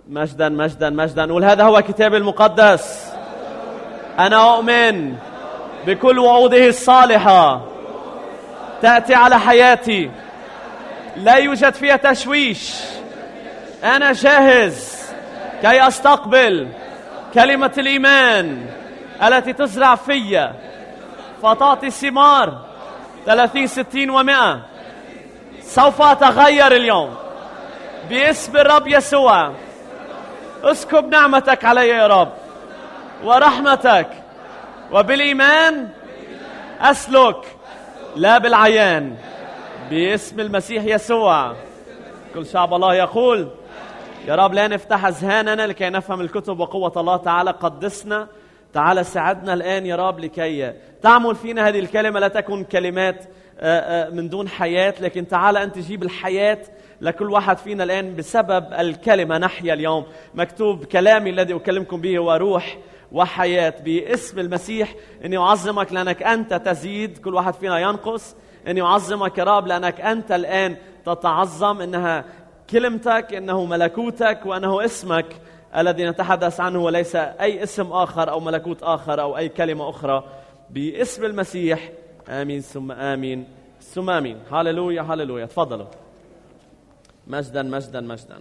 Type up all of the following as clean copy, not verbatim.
مجدا مجدا مجدا. نقول هذا هو كتاب المقدس. أنا أؤمن بكل وعوده الصالحة تأتي على حياتي، لا يوجد فيها تشويش. أنا جاهز كي أستقبل كلمة الإيمان التي تزرع فيا فتعطي ثمار 30 60 و100. سوف أتغير اليوم باسم الرب يسوع. اسكب نعمتك علي يا رب ورحمتك، وبالإيمان أسلك لا بالعيان، باسم المسيح يسوع. كل شعب الله يقول يا رب لا نفتح أذهاننا لكي نفهم الكتب وقوة الله. تعالى قدسنا، تعالى ساعدنا الآن يا رب لكي تعمل فينا هذه الكلمة، لا تكن كلمات من دون حياة، لكن تعالى أنت جيب الحياة لكل واحد فينا الآن. بسبب الكلمة نحيا اليوم. مكتوب كلامي الذي أكلمكم به هو روح وحياة. باسم المسيح إني أعظمك لأنك أنت تزيد، كل واحد فينا ينقص. إني أعظمك يا رب لأنك أنت الآن تتعظم، إنها كلمتك، إنه ملكوتك، وأنه اسمك الذي نتحدث عنه، وليس أي اسم آخر أو ملكوت آخر أو أي كلمة أخرى. باسم المسيح آمين ثم آمين ثم آمين. هاللويا هاللويا. تفضلوا. مجدا مجدا مجدا.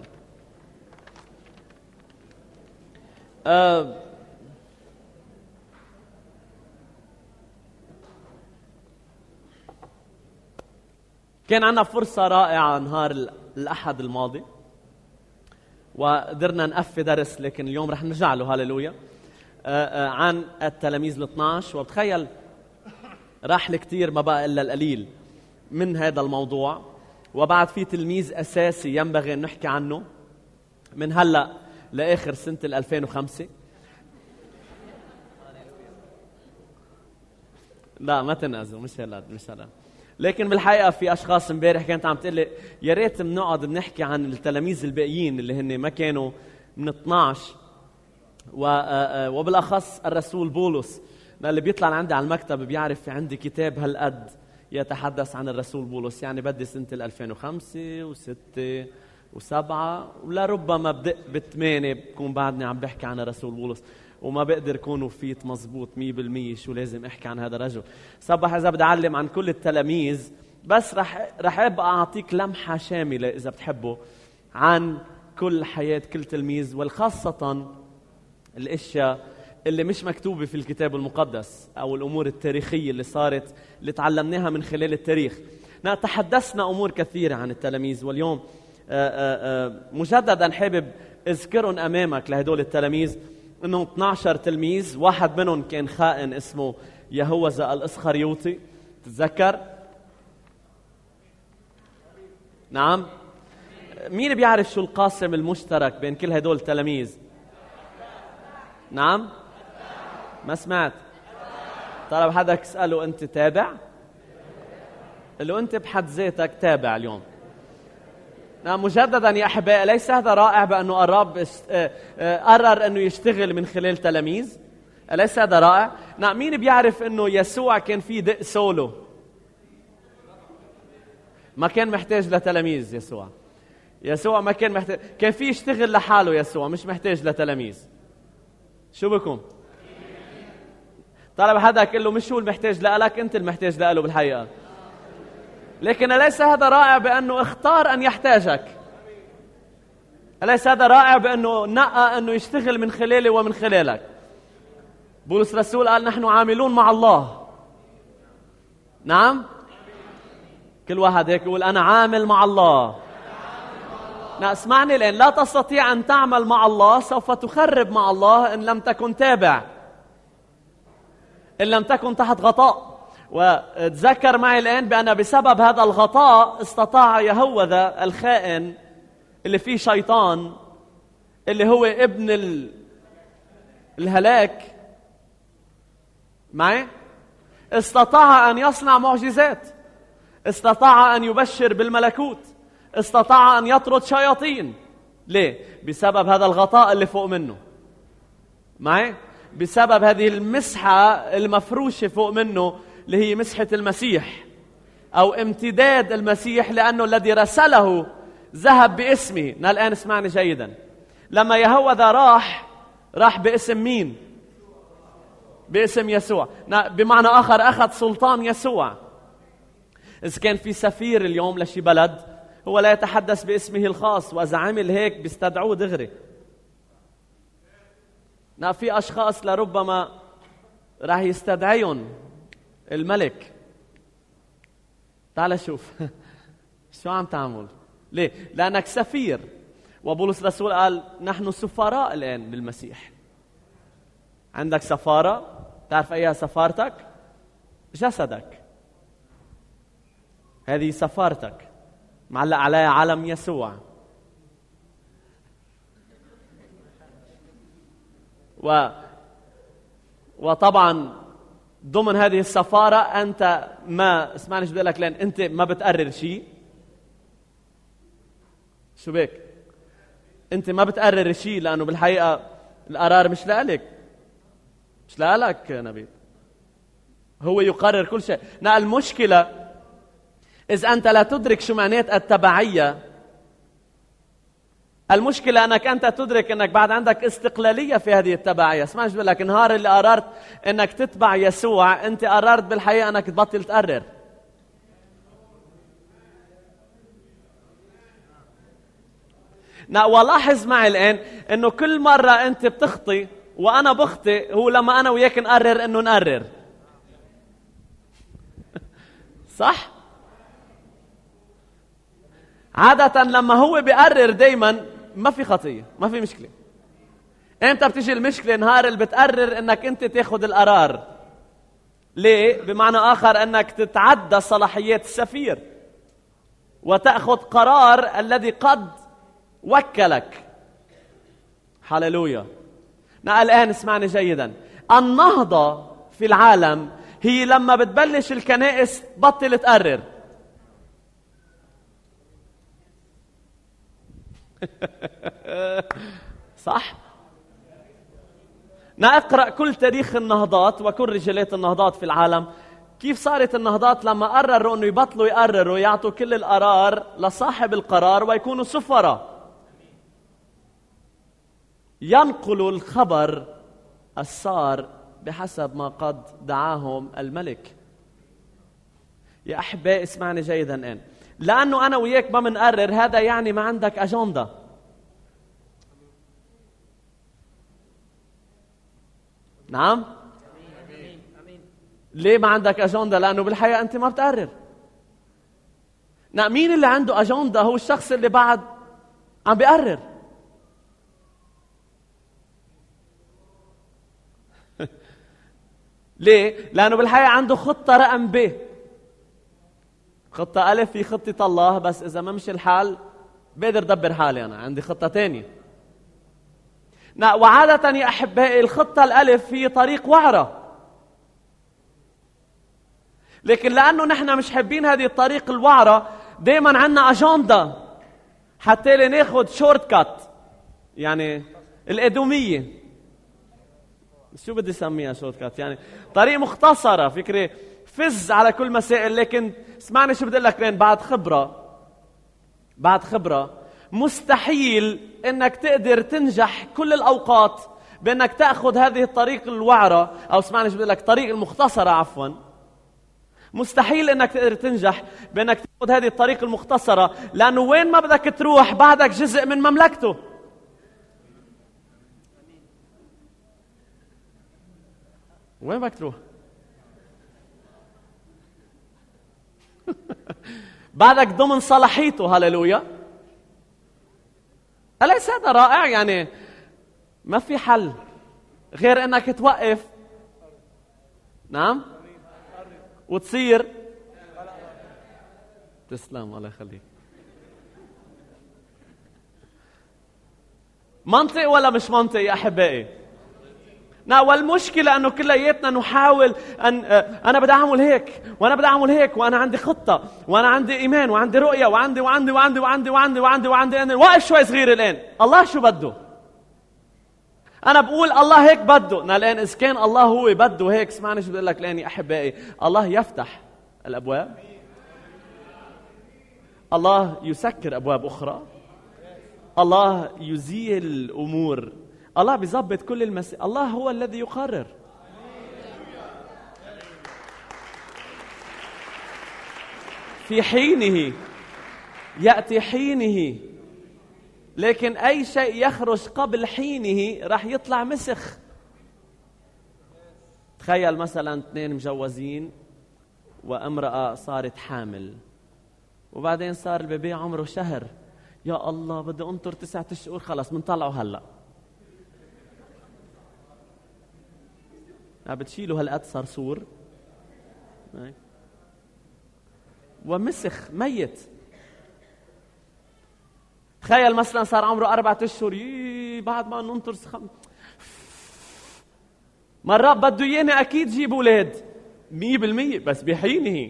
كان عندنا فرصة رائعة نهار الأحد الماضي وقدرنا نقفي درس، لكن اليوم رح نرجع له هاللويا عن التلاميذ ال12. وبتخيل راح كتير، ما بقى إلا القليل من هذا الموضوع، وبعد في تلميذ أساسي ينبغي أن نحكي عنه من هلأ لآخر سنة 2005. لا ما تنقذوا، مش هلا. لكن بالحقيقة في أشخاص امبارح كانت عم تقول لي يا ريت بنقعد بنحكي عن التلاميذ الباقيين اللي هن ما كانوا من 12، وبالأخص الرسول بولس، اللي بيطلع عندي على المكتب بيعرف في عندي كتاب هالقد يتحدث عن الرسول بولس. يعني بدي سنة 2005 و6 و7 ولا ربما بدق ب8 بكون بعدني عم بحكي عن الرسول بولس، وما بقدر كون وفيت مزبوط 100% شو لازم احكي عن هذا الرجل. صبح اذا بدي اعلم عن كل التلاميذ، بس رح ابقى اعطيك لمحة شاملة اذا بتحبوا عن كل حياة كل تلميذ، والخاصة الاشياء اللي مش مكتوبة في الكتاب المقدس او الامور التاريخية اللي صارت اللي تعلمناها من خلال التاريخ. تحدثنا امور كثيرة عن التلاميذ، واليوم مجددا حابب اذكرهم امامك لهدول التلاميذ انه 12 تلميذ. واحد منهم كان خائن اسمه يهوذا الاسخريوطي، تتذكر؟ نعم. مين بيعرف شو القاسم المشترك بين كل هدول التلاميذ؟ نعم. ما سمعت. طلب حدك اسأله انت تابع؟ قل له انت بحد ذاتك تابع اليوم. نعم. مجددا يا أحبائي، ليس هذا رائع بأنه الرب قرر أنه يشتغل من خلال تلاميذ؟ أليس هذا رائع؟ نعم. مين بيعرف أنه يسوع كان فيه دق سولو؟ ما كان محتاج لتلاميذ. يسوع ما كان محتاج، كان فيه يشتغل لحاله. يسوع مش محتاج لتلاميذ. شو بكم؟ طلب حدا قال له مش هو المحتاج لك، أنت المحتاج له بالحقيقة. لكن أليس هذا رائع بأنه اختار أن يحتاجك؟ أليس هذا رائع بأنه نقى أنه يشتغل من خلالي ومن خلالك؟ بولس الرسول قال نحن عاملون مع الله. نعم. كل واحد هيك يقول أنا عامل مع الله. نعم. اسمعني الآن، لا تستطيع أن تعمل مع الله، سوف تخرب مع الله إن لم تكن تابع، إن لم تكن تحت غطاء. وتذكر معي الآن بأن بسبب هذا الغطاء استطاع يهوذا الخائن اللي فيه شيطان، اللي هو ابن الهلاك، معي، استطاع أن يصنع معجزات، استطاع أن يبشر بالملكوت، استطاع أن يطرد شياطين. ليه؟ بسبب هذا الغطاء اللي فوق منه، معي، بسبب هذه المسحة المفروشة فوق منه اللي هي مسحة المسيح أو امتداد المسيح، لأنه الذي رسله ذهب باسمه. الآن اسمعني جيدا، لما يهوذا راح باسم مين؟ باسم يسوع. بمعنى آخر أخذ سلطان يسوع. إذا كان في سفير اليوم لشي بلد، هو لا يتحدث باسمه الخاص، وإذا عمل هيك بيستدعوه دغري. في أشخاص لربما راح يستدعيهم الملك. تعال شوف شو عم تعمل. ليه؟ لأنك سفير. وبولس الرسول قال نحن سفراء الآن للمسيح. عندك سفارة، تعرف أيها سفارتك؟ جسدك. هذه سفارتك معلق عليها علم يسوع. وطبعا ضمن هذه السفارة أنت ما اسمعني شو بدي لك، لأن أنت ما بتقرر شيء. شو بك؟ أنت ما بتقرر شيء، لأنه بالحقيقة القرار مش لك، مش لك نبيل، هو يقرر كل شيء. المشكلة إذا أنت لا تدرك شو معنات التبعية. المشكلة أنك أنت تدرك أنك بعد عندك استقلالية في هذه التبعية. اسمعني شو بقول لك، النهار اللي قررت أنك تتبع يسوع، أنت قررت بالحقيقة أنك تبطل تقرر. ولاحظ معي الآن أنه كل مرة أنت بتخطي وأنا بخطي، هو لما أنا وياك نقرر أنه نقرر. صح؟ عادة لما هو بيقرر دايما ما في خطية، ما في مشكلة. امتى بتيجي المشكلة؟ نهار اللي بتقرر انك انت تاخد القرار. ليه؟ بمعنى آخر انك تتعدى صلاحيات السفير وتأخذ قرار الذي قد وكلك. هللويا. الآن اسمعني جيدا، النهضة في العالم هي لما بتبلش الكنائس بطل تقرر. صح؟ نقرأ كل تاريخ النهضات وكل رجالات النهضات في العالم، كيف صارت النهضات لما قرروا أنه يبطلوا يقرروا، يعطوا كل القرار لصاحب القرار ويكونوا سفراء ينقلوا الخبر الصار بحسب ما قد دعاهم الملك. يا أحبائي اسمعني جيدا الآن، لأنه أنا وياك ما منقرر، هذا يعني ما عندك أجندة. نعم؟ ليه ما عندك أجندة؟ لأنه بالحقيقة أنت ما بتقرر. مين اللي عنده أجندة؟ هو الشخص اللي بعد عم بيقرر. ليه؟ لأنه بالحقيقة عنده خطة رقم ب. خطة ألف هي خطة الله، بس إذا ما مشي الحال بقدر دبر حالي، أنا عندي خطة تانية. وعادة يا أحبائي الخطة الألف هي طريق وعرة، لكن لأنه نحن مش حابين هذه الطريق الوعرة، دايما عنا أجندة حتى ناخد شورت كات، يعني الأدومية. شو بدي سميها شورت كات؟ يعني طريق مختصرة، فكرة فز على كل مسائل. لكن اسمعني شو بدي لك، لين بعد خبرة مستحيل انك تقدر تنجح كل الاوقات بانك تاخذ هذه الطريق الوعرة، او اسمعني شو بدي لك، طريق المختصرة عفوا. مستحيل انك تقدر تنجح بانك تاخذ هذه الطريق المختصرة، لانه وين ما بدك تروح بعدك جزء من مملكته. وين بدك تروح؟ بعدك ضمن صلاحيته. هللويا. أليس هذا رائع؟ يعني ما في حل غير انك توقف، نعم، وتصير. تسلم، الله يخليك. منطق ولا مش منطق يا أحبائي؟ والمشكلة أنه كلياتنا نحاول أن أنا بدي أعمل هيك وأنا بدي أعمل هيك وأنا عندي خطة وأنا عندي إيمان وعندي رؤية وعندي وعندي وعندي وعندي وعندي وعندي وعندي. وقف شوي صغير الآن، الله شو بده؟ أنا بقول الله هيك بده. الآن إذا كان الله هو بده هيك، اسمعني شو بدي أقول لك الآن يا أحبائي، الله يفتح الأبواب، الله يسكر أبواب أخرى. الله يزيل الأمور، الله بيظبط كل الله هو الذي يقرر. في حينه يأتي حينه، لكن أي شيء يخرج قبل حينه راح يطلع مسخ. تخيل مثلا 2 مجوزين وامرأة صارت حامل، وبعدين صار البيبي عمره شهر، يا الله بدي انطر 9 أشهر، خلص منطلعه هلا. بتشيلوا هالقد صرصور ومسخ ميت. تخيل مثلا صار عمره 4 أشهر، بعد ما ننطر مرات بده اياني اكيد جيب اولاد 100%، بس بحينه.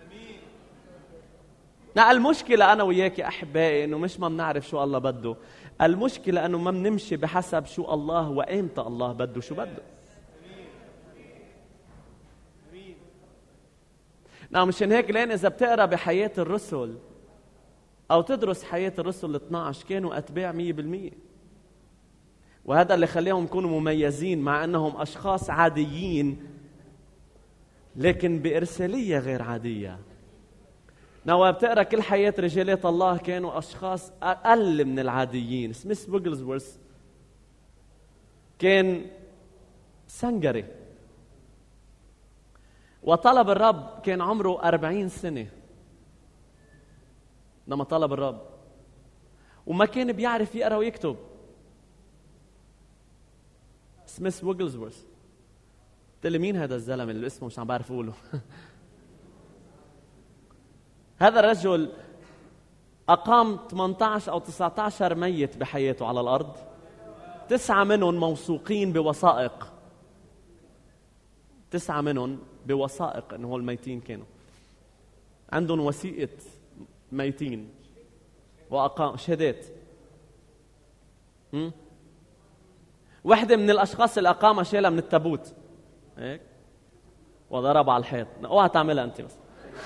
لا، المشكلة أنا وياك يا أحبائي إنه مش ما بنعرف شو الله بده، المشكلة إنه ما بنمشي بحسب شو الله وإمتى الله بده شو بده. نعم، مشان هيك لين إذا بتقرأ بحياة الرسل أو تدرس حياة الرسل 12 كانوا أتباع 100%، وهذا اللي خليهم يكونوا مميزين مع أنهم أشخاص عاديين لكن بإرسالية غير عادية. نوع بتقرأ كل حياة رجالات الله كانوا أشخاص أقل من العاديين. سميث ويغلزورث كان سنجري وطلب الرب، كان عمره 40 سنة لما طلب الرب، وما كان بيعرف يقرأ ويكتب. سميث ويغلزورث. قلت لي مين هذا الزلمة اللي اسمه مش عم بعرف أقوله؟ هذا الرجل أقام 18 أو 19 ميت بحياته على الأرض، 9 منهم موثوقين بوثائق، 9 منهم بوثائق إنه الميتين كانوا عندهم وثيقة ميتين وأقام شهادات. واحدة من الأشخاص اللي أقامها شالها من التابوت هيك وضربها على الحيط. اوعى تعملها أنت بس.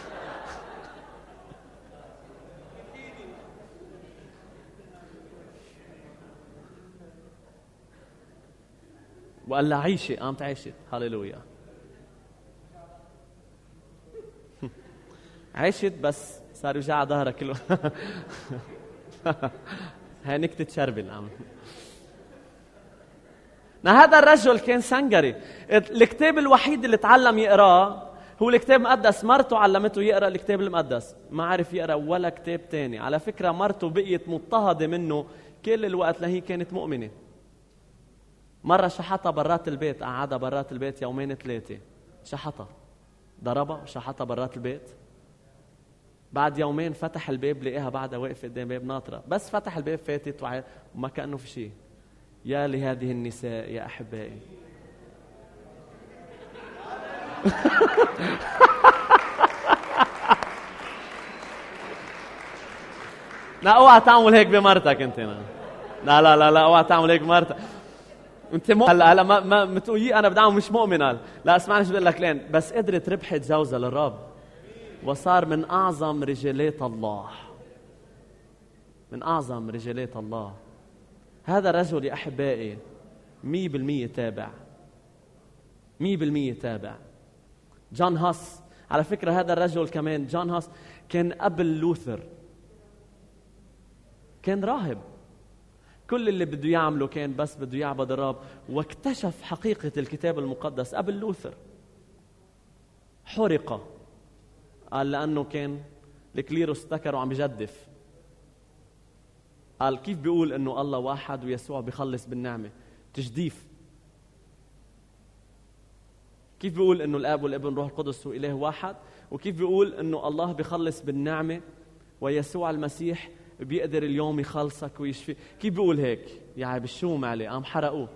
وقال لها عيشي، قامت عيشت. هاليلويا. عيشت بس صار يوجعها ظهرها كله. هاي نكتة شربل عم. هذا الرجل كان سنجري. الكتاب الوحيد اللي تعلم يقراه هو الكتاب المقدس. مرته علمته يقرأ الكتاب المقدس، ما عرف يقرأ ولا كتاب تاني. على فكرة مرته بقيت مضطهدة منه كل الوقت لهي كانت مؤمنة. مرة شحطها برات البيت، قعدها برات البيت 2 3 شحطها، ضربها وشحطها برات البيت. بعد 2 فتح الباب لقاها بعدها واقفة قدام باب ناطرة، بس فتح الباب فاتت وما كأنه في شيء. يا لهذه النساء يا أحبائي. لا اوعى تعمل هيك بمرتك انت. لا لا لا لا اوعى تعمل هيك بمرتك. انت هلا ما متقولي انا بدي اعمل مش مؤمنه. لا اسمعني شو بقول لك. لين بس قدرت ربحت جوزها للرب وصار من اعظم رجالات الله، من اعظم رجالات الله. هذا الرجل يا احبائي 100% تابع، 100% تابع. جون هاس على فكره، هذا الرجل كمان جون هاس كان قبل لوثر، كان راهب. كل اللي بده يعمله كان بس بده يعبد الرب، واكتشف حقيقة الكتاب المقدس قبل لوثر. حرق، قال لأنه كان الكليروس افتكروا عم بجدف. قال كيف بيقول أنه الله واحد ويسوع بيخلص بالنعمة؟ تجديف. كيف بيقول أنه الآب والابن روح القدس هو إله واحد؟ وكيف بيقول أنه الله بيخلص بالنعمة ويسوع المسيح بيقدر اليوم يخلصك ويشفي؟ كيف بيقول هيك؟ يعني بالشوم عليه، قام حرقوه.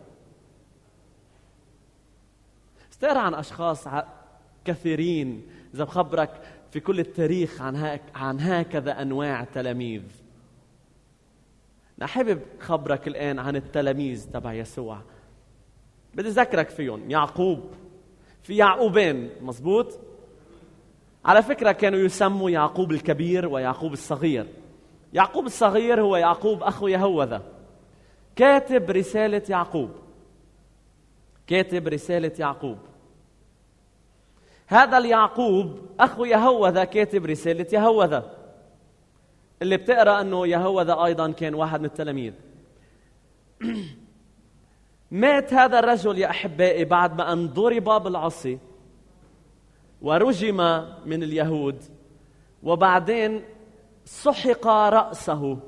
استقرا عن أشخاص كثيرين، إذا بخبرك في كل التاريخ عن هكذا أنواع تلاميذ. أنا حابب خبرك الآن عن التلاميذ تبع يسوع. بدي أذكرك فيهم. يعقوب، في يعقوبين، مزبوط؟ على فكرة كانوا يسموا يعقوب الكبير ويعقوب الصغير. يعقوب الصغير هو يعقوب أخو يهوذا، كاتب رسالة يعقوب، كاتب رسالة يعقوب. هذا اليعقوب أخو يهوذا كاتب رسالة يهوذا، اللي بتقرأ أنه يهوذا أيضا كان واحد من التلاميذ. مات هذا الرجل يا أحبائي بعد ما أن ضرب بالعصي ورجم من اليهود، وبعدين سحق رأسه.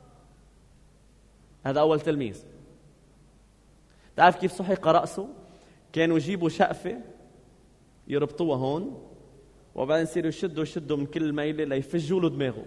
هذا أول تلميذ. تعرف كيف سحق رأسه؟ كانوا يجيبوا شقفة يربطوها هون، وبعدين يصيروا يشدوا من كل ميلة ليفجوا له دماغه.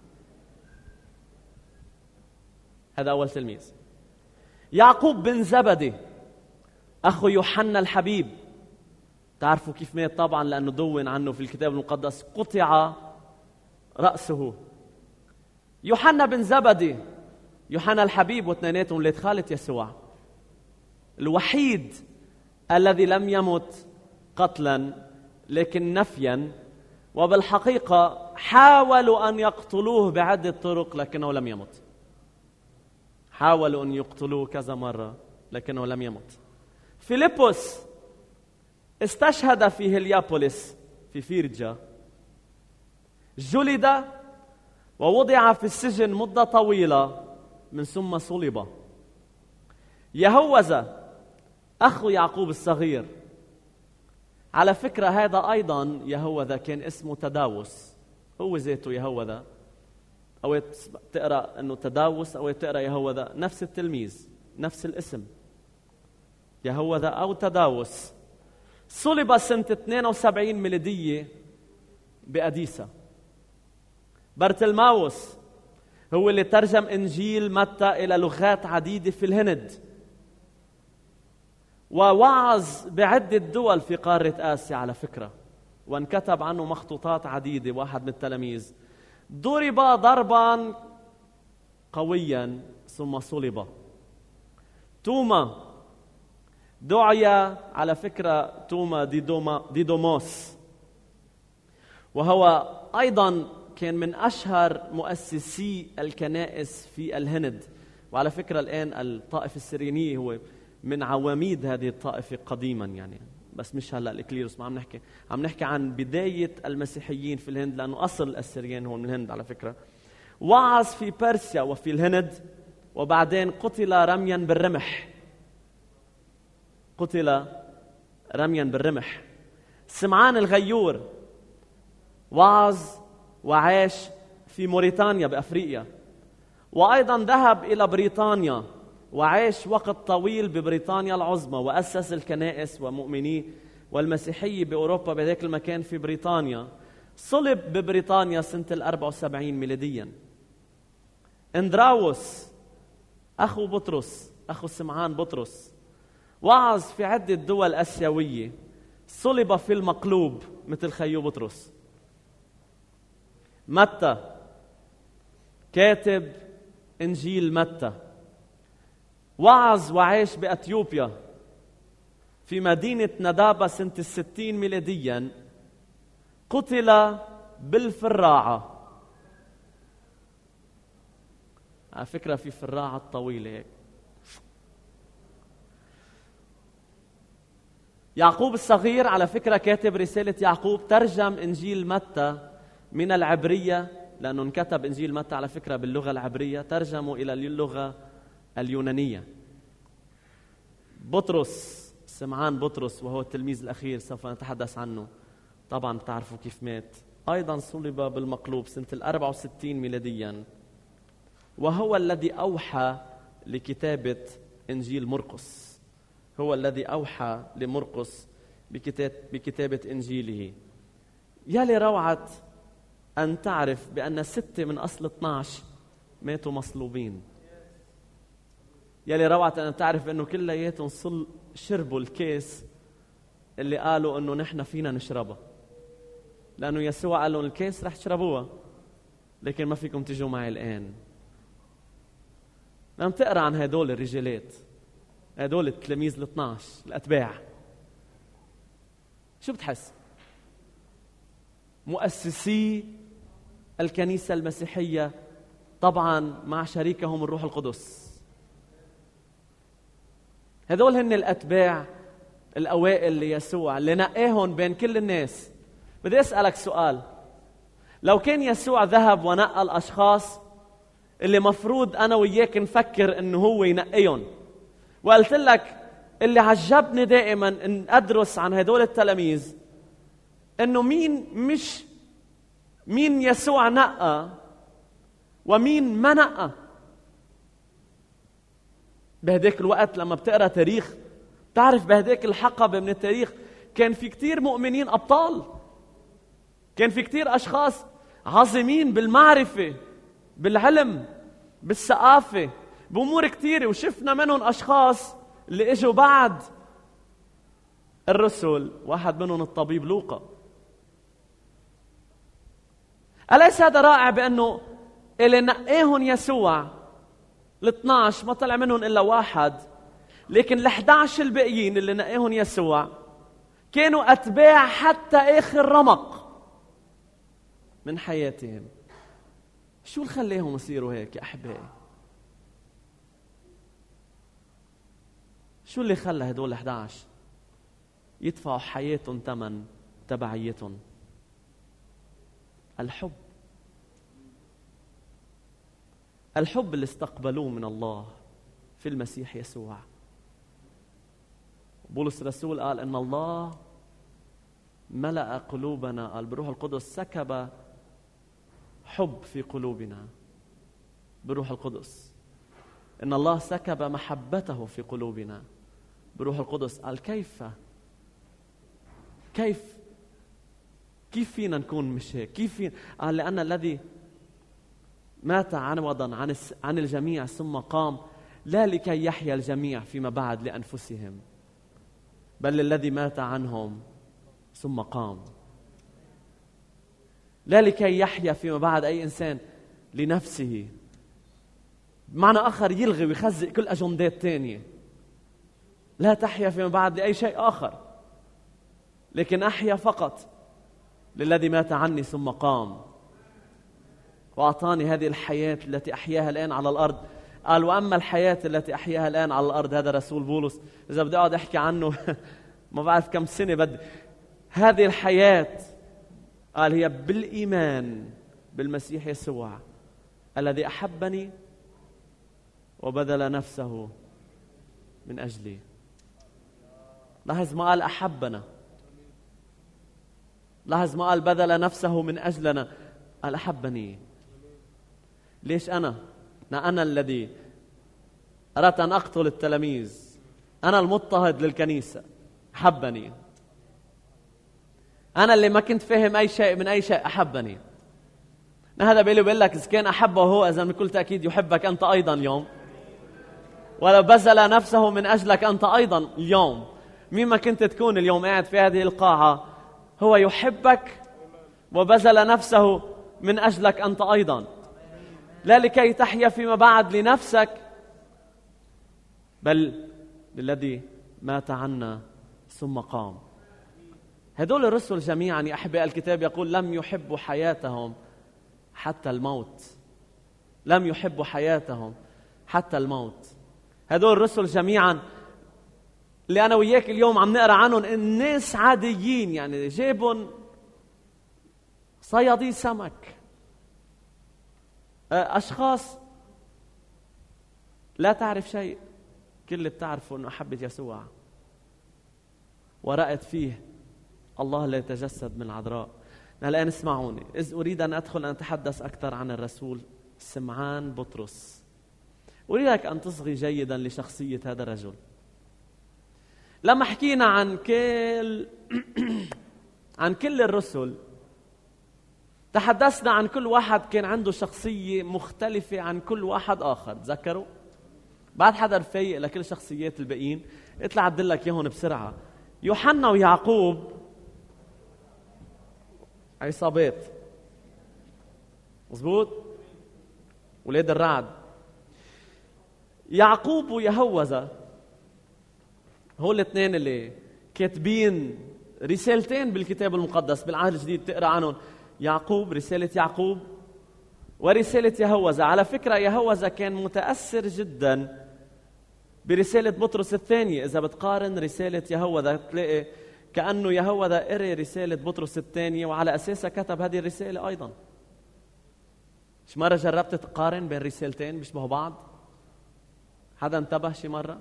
هذا أول تلميذ. يعقوب بن زبدي أخو يوحنا الحبيب، تعرفوا كيف مات؟ طبعا لأنه دون عنه في الكتاب المقدس قطع رأسه. يوحنا بن زبدي، يوحنا الحبيب، واثنيناتهم ولاد خالة يسوع، الوحيد الذي لم يمت قتلا لكن نفيا، وبالحقيقة حاولوا أن يقتلوه بعدة طرق لكنه لم يمت. حاولوا أن يقتلوه كذا مرة لكنه لم يمت. فيلبس استشهد في هليابوليس في فيرجا، جلد ووضع في السجن مدة طويلة من ثم صلب. يهوذا أخو يعقوب الصغير، على فكرة هذا أيضا يهوذا كان اسمه تداوس، هو ذاته يهوذا، أو تقرأ أنه تداوس أو تقرأ يهوذا، نفس التلميذ نفس الاسم، يهوذا أو تداوس. صلب سنة 72 ميلادية بأديسا. برتلماوس هو اللي ترجم إنجيل متى إلى لغات عديدة في الهند، ووعظ بعدة دول في قارة آسيا على فكرة، وانكتب عنه مخطوطات عديدة. واحد من التلاميذ ضرب ضربا قويا ثم صلب. توما دعي على فكرة توما ديدوموس، وهو أيضا كان من أشهر مؤسسي الكنائس في الهند، وعلى فكرة الآن الطائفة السريانية هو من عواميد هذه الطائفة قديما، يعني بس مش هلا الإكليروس، ما عم نحكي عن بداية المسيحيين في الهند، لأنه أصل السريان هو من الهند على فكرة. وعظ في بارسيا وفي الهند، وبعدين قتل رميا بالرمح. قتل رميا بالرمح. سمعان الغيور وعظ وعاش في موريتانيا بأفريقيا، وأيضا ذهب إلى بريطانيا وعاش وقت طويل ببريطانيا العظمى، وأسس الكنائس ومؤمني والمسيحية بأوروبا بذلك المكان في بريطانيا. صلب ببريطانيا سنة 74 ميلاديا. اندراوس أخو بطرس، أخو سمعان بطرس، وعظ في عدة دول آسيوية، صلب في المقلوب مثل خيو بطرس. متى كاتب إنجيل متى، وعظ وعاش بأثيوبيا في مدينة ندابة سنة 60 ميلاديا. قتل بالفراعة. على فكرة في فراعة طويلة هيك. يعقوب الصغير على فكرة كاتب رسالة يعقوب، ترجم إنجيل متى من العبرية، لأنه انكتب إنجيل متى على فكرة باللغة العبرية، ترجمه إلى اللغة اليونانية. بطرس، سمعان بطرس، وهو التلميذ الأخير سوف نتحدث عنه، طبعا تعرفوا كيف مات، أيضا صلب بالمقلوب سنة 64 ميلاديا، وهو الذي أوحى لكتابة إنجيل مرقس، هو الذي أوحى لمرقس بكتابة إنجيله. يلي روعة أن تعرف بأن 6 من أصل 12 ماتوا مصلوبين. يلي روعة أن تعرف أنه كلياتهم شربوا الكيس اللي قالوا أنه نحن فينا نشربها، لأنه يسوع قال لهم الكيس رح تشربوها لكن ما فيكم تجوا معي الآن. لما تقرأ عن هدول الرجالات، هدول التلاميذ 12 الأتباع، شو بتحس؟ مؤسسي الكنيسة المسيحية طبعا مع شريكهم الروح القدس. هذول هن الأتباع الأوائل ليسوع اللي نقاهم بين كل الناس. بدي أسألك سؤال، لو كان يسوع ذهب ونقى الأشخاص اللي مفروض أنا وياك نفكر إنه هو ينقيهم، وقلت لك اللي عجبني دائما إن أدرس عن هدول التلاميذ إنه مين يسوع نقى ومين ما نقى. بهداك الوقت لما بتقرأ تاريخ تعرف بهداك الحقبة من التاريخ كان في كتير مؤمنين أبطال، كان في كتير أشخاص عظيمين بالمعرفة بالعلم بالثقافة بأمور كتيرة، وشفنا منهم أشخاص اللي اجوا بعد الرسل، واحد منهم الطبيب لوقا. أليس هذا رائع بأنه اللي نقاهم يسوع ال12 ما طلع منهم إلا واحد، لكن ال11 الباقيين اللي نقاهم يسوع كانوا أتباع حتى آخر رمق من حياتهم. شو اللي خليهم يصيروا هيك يا أحبائي؟ شو اللي خلى هدول 11 يدفعوا حياتهم ثمن تبعيتهم؟ الحب. الحب اللي استقبلوه من الله في المسيح يسوع. بولس الرسول قال إن الله ملأ قلوبنا، قال بروح القدس سكب حب في قلوبنا بروح القدس. إن الله سكب محبته في قلوبنا بروح القدس. قال كيف فينا نكون مش هيك؟ كيف فينا؟ قال لأن الذي مات عوضا عن الجميع ثم قام، لا لكي يحيا الجميع فيما بعد لأنفسهم، بل الذي مات عنهم ثم قام. لا لكي يحيا فيما بعد أي إنسان لنفسه، بمعنى آخر يلغي ويخزق كل أجندات تانية. لا تحيا فيما بعد لأي شيء آخر، لكن أحيا فقط للذي مات عني ثم قام وأعطاني هذه الحياة التي أحياها الآن على الأرض. قال وأما الحياة التي أحياها الآن على الأرض، هذا رسول بولس، إذا بدي أقعد أحكي عنه ما بعرف كم سنة بدي. هذه الحياة قال هي بالإيمان بالمسيح يسوع الذي أحبني وبذل نفسه من أجلي. لاحظ ما قال أحبنا، لاحظ ما قال بذل نفسه من أجلنا، قال أحبني. ليش أنا الذي أردت أن أقتل التلاميذ، أنا المضطهد للكنيسة، أحبني. أنا اللي ما كنت فاهم أي شيء من أي شيء، أحبني. هذا بيقول لك إذا كان أحبه هو، إذا بكل تأكيد يحبك أنت أيضا اليوم، ولو بذل نفسه من أجلك أنت أيضا اليوم. مين ما كنت تكون اليوم قاعد في هذه القاعة، هو يحبك وبذل نفسه من أجلك أنت أيضا، لا لكي تحيا فيما بعد لنفسك، بل للذي مات عنا ثم قام. هدول الرسل جميعا يا أحباء الكتاب يقول لم يحبوا حياتهم حتى الموت. لم يحبوا حياتهم حتى الموت. هدول الرسل جميعا اللي أنا وياك اليوم عم نقرأ عنهم، الناس عاديين، يعني جيبهم صيادي سمك، أشخاص لا تعرف شيء، كل اللي بتعرفه أنه أحبت يسوع ورأت فيه الله لا يتجسد من العذراء. الآن اسمعوني، إذ أريد أن أدخل أن أتحدث أكثر عن الرسول سمعان بطرس، أريدك أن تصغي جيدا لشخصية هذا الرجل. لما حكينا عن كل الرسل، تحدثنا عن كل واحد كان عنده شخصية مختلفة عن كل واحد آخر. تذكروا؟ بعد حدا رفيق لكل شخصيات الباقيين، اطلع أدلك يهون بسرعة. يوحنا ويعقوب عصابات، مظبوط؟ ولاد الرعد. يعقوب ويهوذا هول الاثنين اللي كاتبين رسالتين بالكتاب المقدس بالعهد الجديد، تقرأ عنهم. يعقوب، رسالة يعقوب ورسالة يهوذا. على فكرة يهوذا كان متأثر جدا برسالة بطرس الثانية. إذا بتقارن رسالة يهوذا تلاقي كأنه يهوذا قرأ رسالة بطرس الثانية وعلى أساسها كتب هذه الرسالة أيضا. مش مرة جربت تقارن بين رسالتين بيشبهوا بعض؟ حدا انتبه شي مرة؟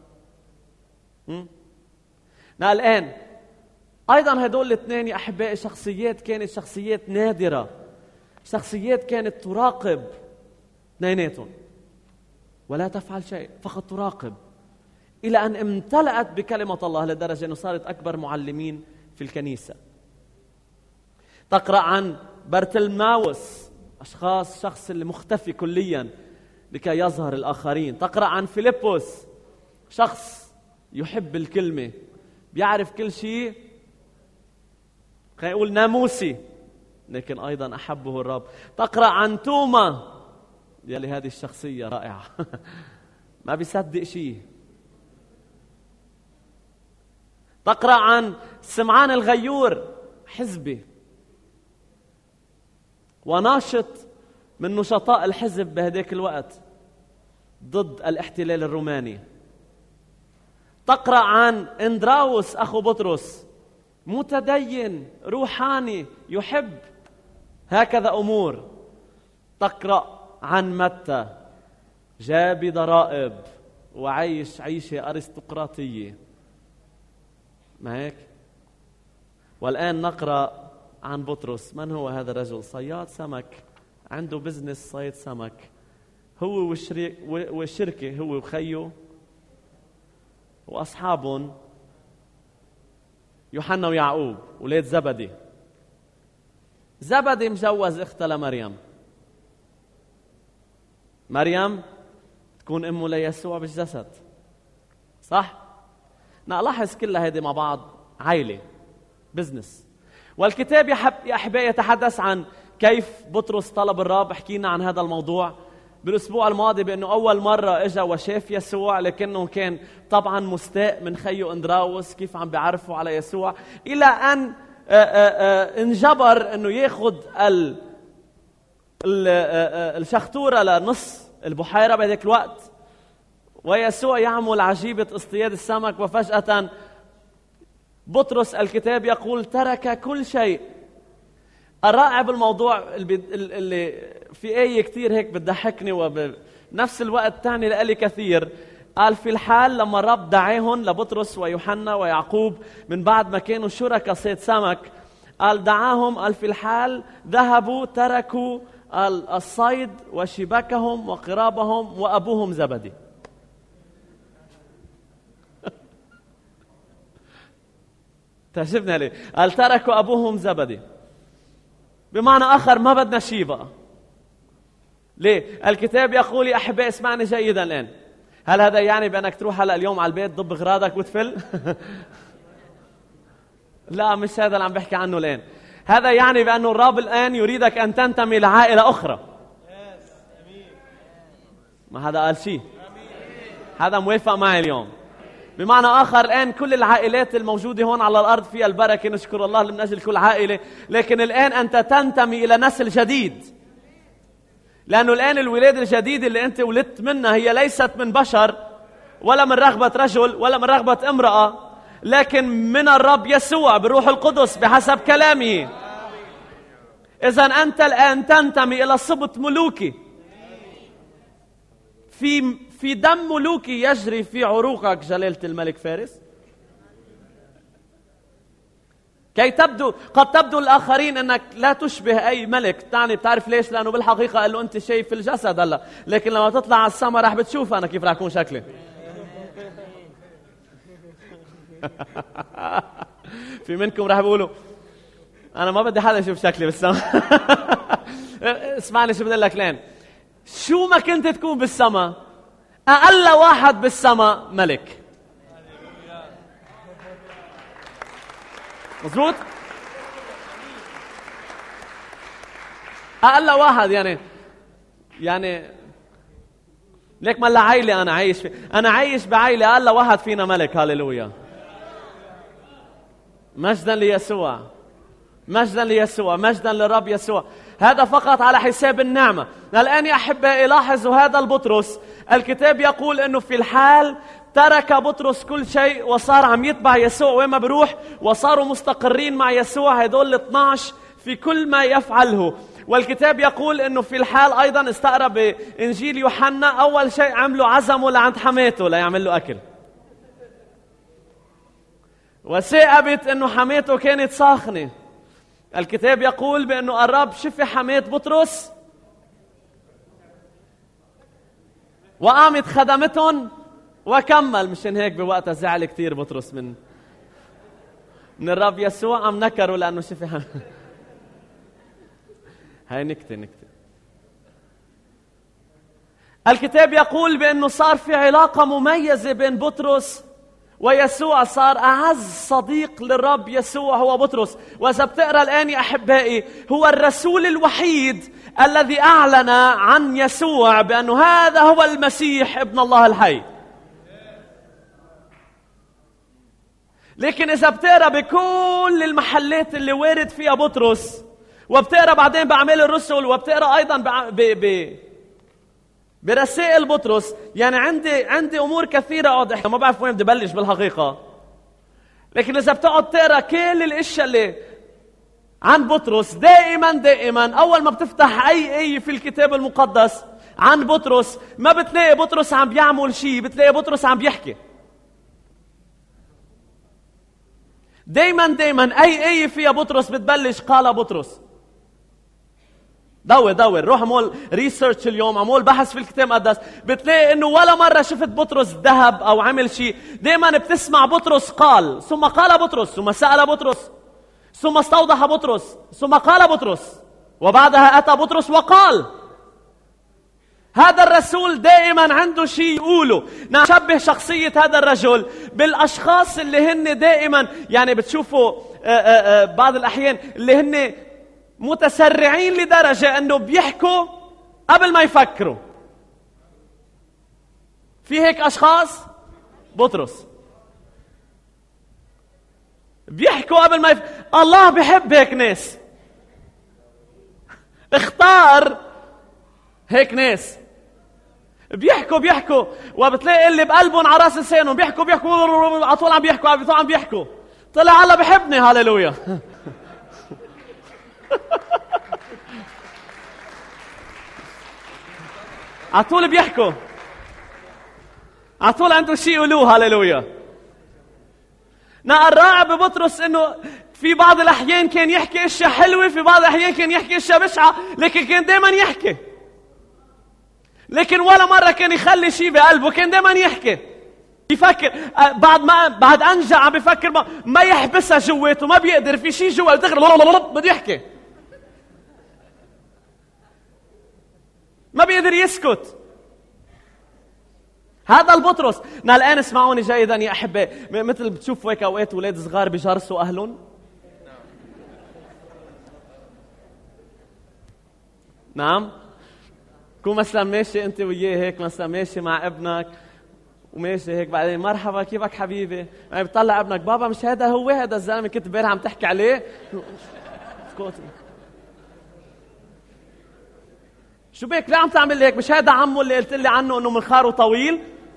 الآن أيضا هدول الاثنين يا أحبائي شخصيات كانت شخصيات نادرة، شخصيات كانت تراقب اثنيناتهم ولا تفعل شيء، فقط تراقب، إلى أن امتلأت بكلمة الله لدرجة أنه صارت أكبر معلمين في الكنيسة. تقرأ عن برتلماوس، شخص اللي مختفي كليا لكي يظهر الآخرين. تقرأ عن فيليبوس، شخص يحب الكلمة، بيعرف كل شيء، خلينا نقول ناموسي، لكن أيضا أحبه الرب. تقرأ عن توما، يلي هذه الشخصية رائعة ما بيصدق شيء. تقرأ عن سمعان الغيور، حزبي وناشط من نشطاء الحزب بهداك الوقت ضد الاحتلال الروماني. تقرأ عن اندراوس أخو بطرس، متدين روحاني يحب هكذا أمور. تقرأ عن متى، جاب ضرائب وعيش عيشة أرستقراطية، ما هيك؟ والآن نقرأ عن بطرس. من هو هذا الرجل؟ صياد سمك، عنده بزنس صيد سمك، هو والشركة، هو وخيه وأصحابهم يوحنا ويعقوب ولاد زبدي. زبدي مجوز اختها لمريم، مريم تكون أمه ليسوع بالجسد، صح؟ نلاحظ كل هذه مع بعض عائلة، بزنس. والكتاب يا أحبائي يتحدث عن كيف بطرس طلب الرب. حكينا عن هذا الموضوع بالأسبوع الماضي، بأنه أول مرة إجا وشاف يسوع، لكنه كان طبعا مستاء من خيه أندراوس كيف عم بيعرفوا على يسوع، إلى أن انجبر أنه ياخد الشخطورة لنص البحيرة بهذاك الوقت، ويسوع يعمل عجيبة اصطياد السمك. وفجأة بطرس الكتاب يقول ترك كل شيء. الرائع بالموضوع اللي في آية كتير هيك بتضحكني وبنفس الوقت تعني لي كثير. قال في الحال لما الرب دعاهم لبطرس ويوحنا ويعقوب من بعد ما كانوا شركاء صيد سمك، قال دعاهم، قال في الحال ذهبوا تركوا الصيد وشبكهم وقرابهم وأبوهم زبدي. تعجبنا ليه؟ قال تركوا أبوهم زبدي، بمعنى آخر ما بدنا شيء بقى. ليه؟ الكتاب يقول يا أحبائي اسمعني جيدا الآن، هل هذا يعني بأنك تروح هلأ اليوم على البيت ضب غراضك وتفل؟ لا، مش هذا اللي عم بحكي عنه الآن. هذا يعني بأنه الرب الآن يريدك أن تنتمي لعائلة أخرى. ما هذا قال شيء، هذا موافق معي اليوم. بمعنى آخر الآن كل العائلات الموجودة هون على الأرض فيها البركة، نشكر الله من أجل كل عائلة، لكن الآن أنت تنتمي إلى نسل جديد، لأنه الآن الولادة الجديدة اللي أنت ولدت منها هي ليست من بشر ولا من رغبة رجل ولا من رغبة امرأة، لكن من الرب يسوع بالروح القدس بحسب كلامه. إذن أنت الآن تنتمي إلى صبط ملوكي، في دم ملوكي يجري في عروقك جلالة الملك فارس. كي قد تبدو الآخرين أنك لا تشبه أي ملك، تعني بتعرف ليش؟ لأنه بالحقيقة قال له أنت شايف الجسد هلا، لكن لما تطلع على السماء راح بتشوف أنا كيف راح أكون شكلي. في منكم راح بيقولوا أنا ما بدي حدا يشوف شكلي بالسماء. اسمعني شو بدي لك الآن، شو ما كنت تكون بالسماء، أقل واحد بالسماء ملك. مظبوط؟ أقل واحد يعني ليك ما لا عائلة أنا عايش بعائلة أقل واحد فينا ملك. هاليلويا، مجدا ليسوع. مجدا ليسوع، مجدا للرب يسوع. هذا فقط على حساب النعمة. الآن يا أحبائي لاحظوا هذا البطرس، الكتاب يقول أنه في الحال ترك بطرس كل شيء وصار عم يتبع يسوع وين ما بروح، وصاروا مستقرين مع يسوع هدول 12 في كل ما يفعله. والكتاب يقول أنه في الحال أيضا استقرأ بإنجيل يوحنا أول شيء عملوا عزموا لعند حماته ليعمل له أكل، وثائبت أنه حماته كانت ساخنة. الكتاب يقول بأنه الرب شفي حماة بطرس وقامت خدمتهم وكمل. مشان هيك بوقتها زعل كتير بطرس من الرب يسوع، عم نكره لأنه شفي حماة. هاي نكتة. الكتاب يقول بأنه صار في علاقة مميزة بين بطرس ويسوع، صار أعز صديق للرب يسوع هو بطرس. وإذا بتقرأ الآن يا أحبائي هو الرسول الوحيد الذي أعلن عن يسوع بأنه هذا هو المسيح ابن الله الحي. لكن إذا بتقرأ بكل المحلات اللي وارد فيها بطرس، وبتقرأ بعدين بأعمال الرسل، وبتقرأ أيضا برسائل بطرس، يعني عندي أمور كثيرة أقعد أحكي، ما بعرف وين بدي بلش بالحقيقة. لكن إذا بتقعد تقرأ كل الأشياء اللي عن بطرس، دائما أول ما بتفتح أي في الكتاب المقدس عن بطرس، ما بتلاقي بطرس عم بيعمل شيء، بتلاقي بطرس عم بيحكي. دائما أي فيها بطرس بتبلش قال بطرس. دور روح عمول ريسيرش اليوم، عمول بحث في الكتاب المقدس، بتلاقي انه ولا مرة شفت بطرس ذهب او عمل شيء. دائما بتسمع بطرس قال، ثم قال بطرس، ثم سأل بطرس، ثم استوضح بطرس، ثم قال بطرس، وبعدها أتى بطرس وقال. هذا الرسول دائما عنده شيء يقوله. نشبه شخصية هذا الرجل بالأشخاص اللي هن دائما، يعني بتشوفوا بعض الأحيان اللي هن متسرعين لدرجة أنه بيحكوا قبل ما يفكروا. في هيك أشخاص، بطرس بيحكوا قبل ما الله بيحب هيك ناس، اختار هيك ناس بيحكوا وبتلاقي اللي بقلبهم على راس لسانهم بيحكوا على طول عم بيحكوا طلع الله بيحبني. هاليلويا. على طول بيحكوا، على طول عنده شيء يقولوه. هاليلويا. الرائع ببطرس انه في بعض الاحيان كان يحكي اشياء حلوه، في بعض الاحيان كان يحكي اشياء بشعه، لكن كان دائما يحكي. لكن ولا مره كان يخلي شيء بقلبه، كان دائما يحكي يفكر. بعد انجع عم بفكر ما يحبسها جواته، ما بيقدر في شيء جوا بده يحكي، ما بيقدر يسكت. هذا البطرس. الآن اسمعوني جيدا يا أحبائي، مثل بتشوفوا هيك أوقات أولاد صغار بيجرسوا أهلهم. نعم. كون مثلا ماشي أنت وياه هيك، مثلا ماشي مع ابنك وماشي هيك، بعدين مرحبا كيفك حبيبي، يعني بتطلع ابنك بابا مش هذا هو هذا الزلمة كنت امبارح عم تحكي عليه. شو بك ليه عم تعمل هيك؟ مش هذا عمو اللي قلت لي عنه انه منخاره طويل؟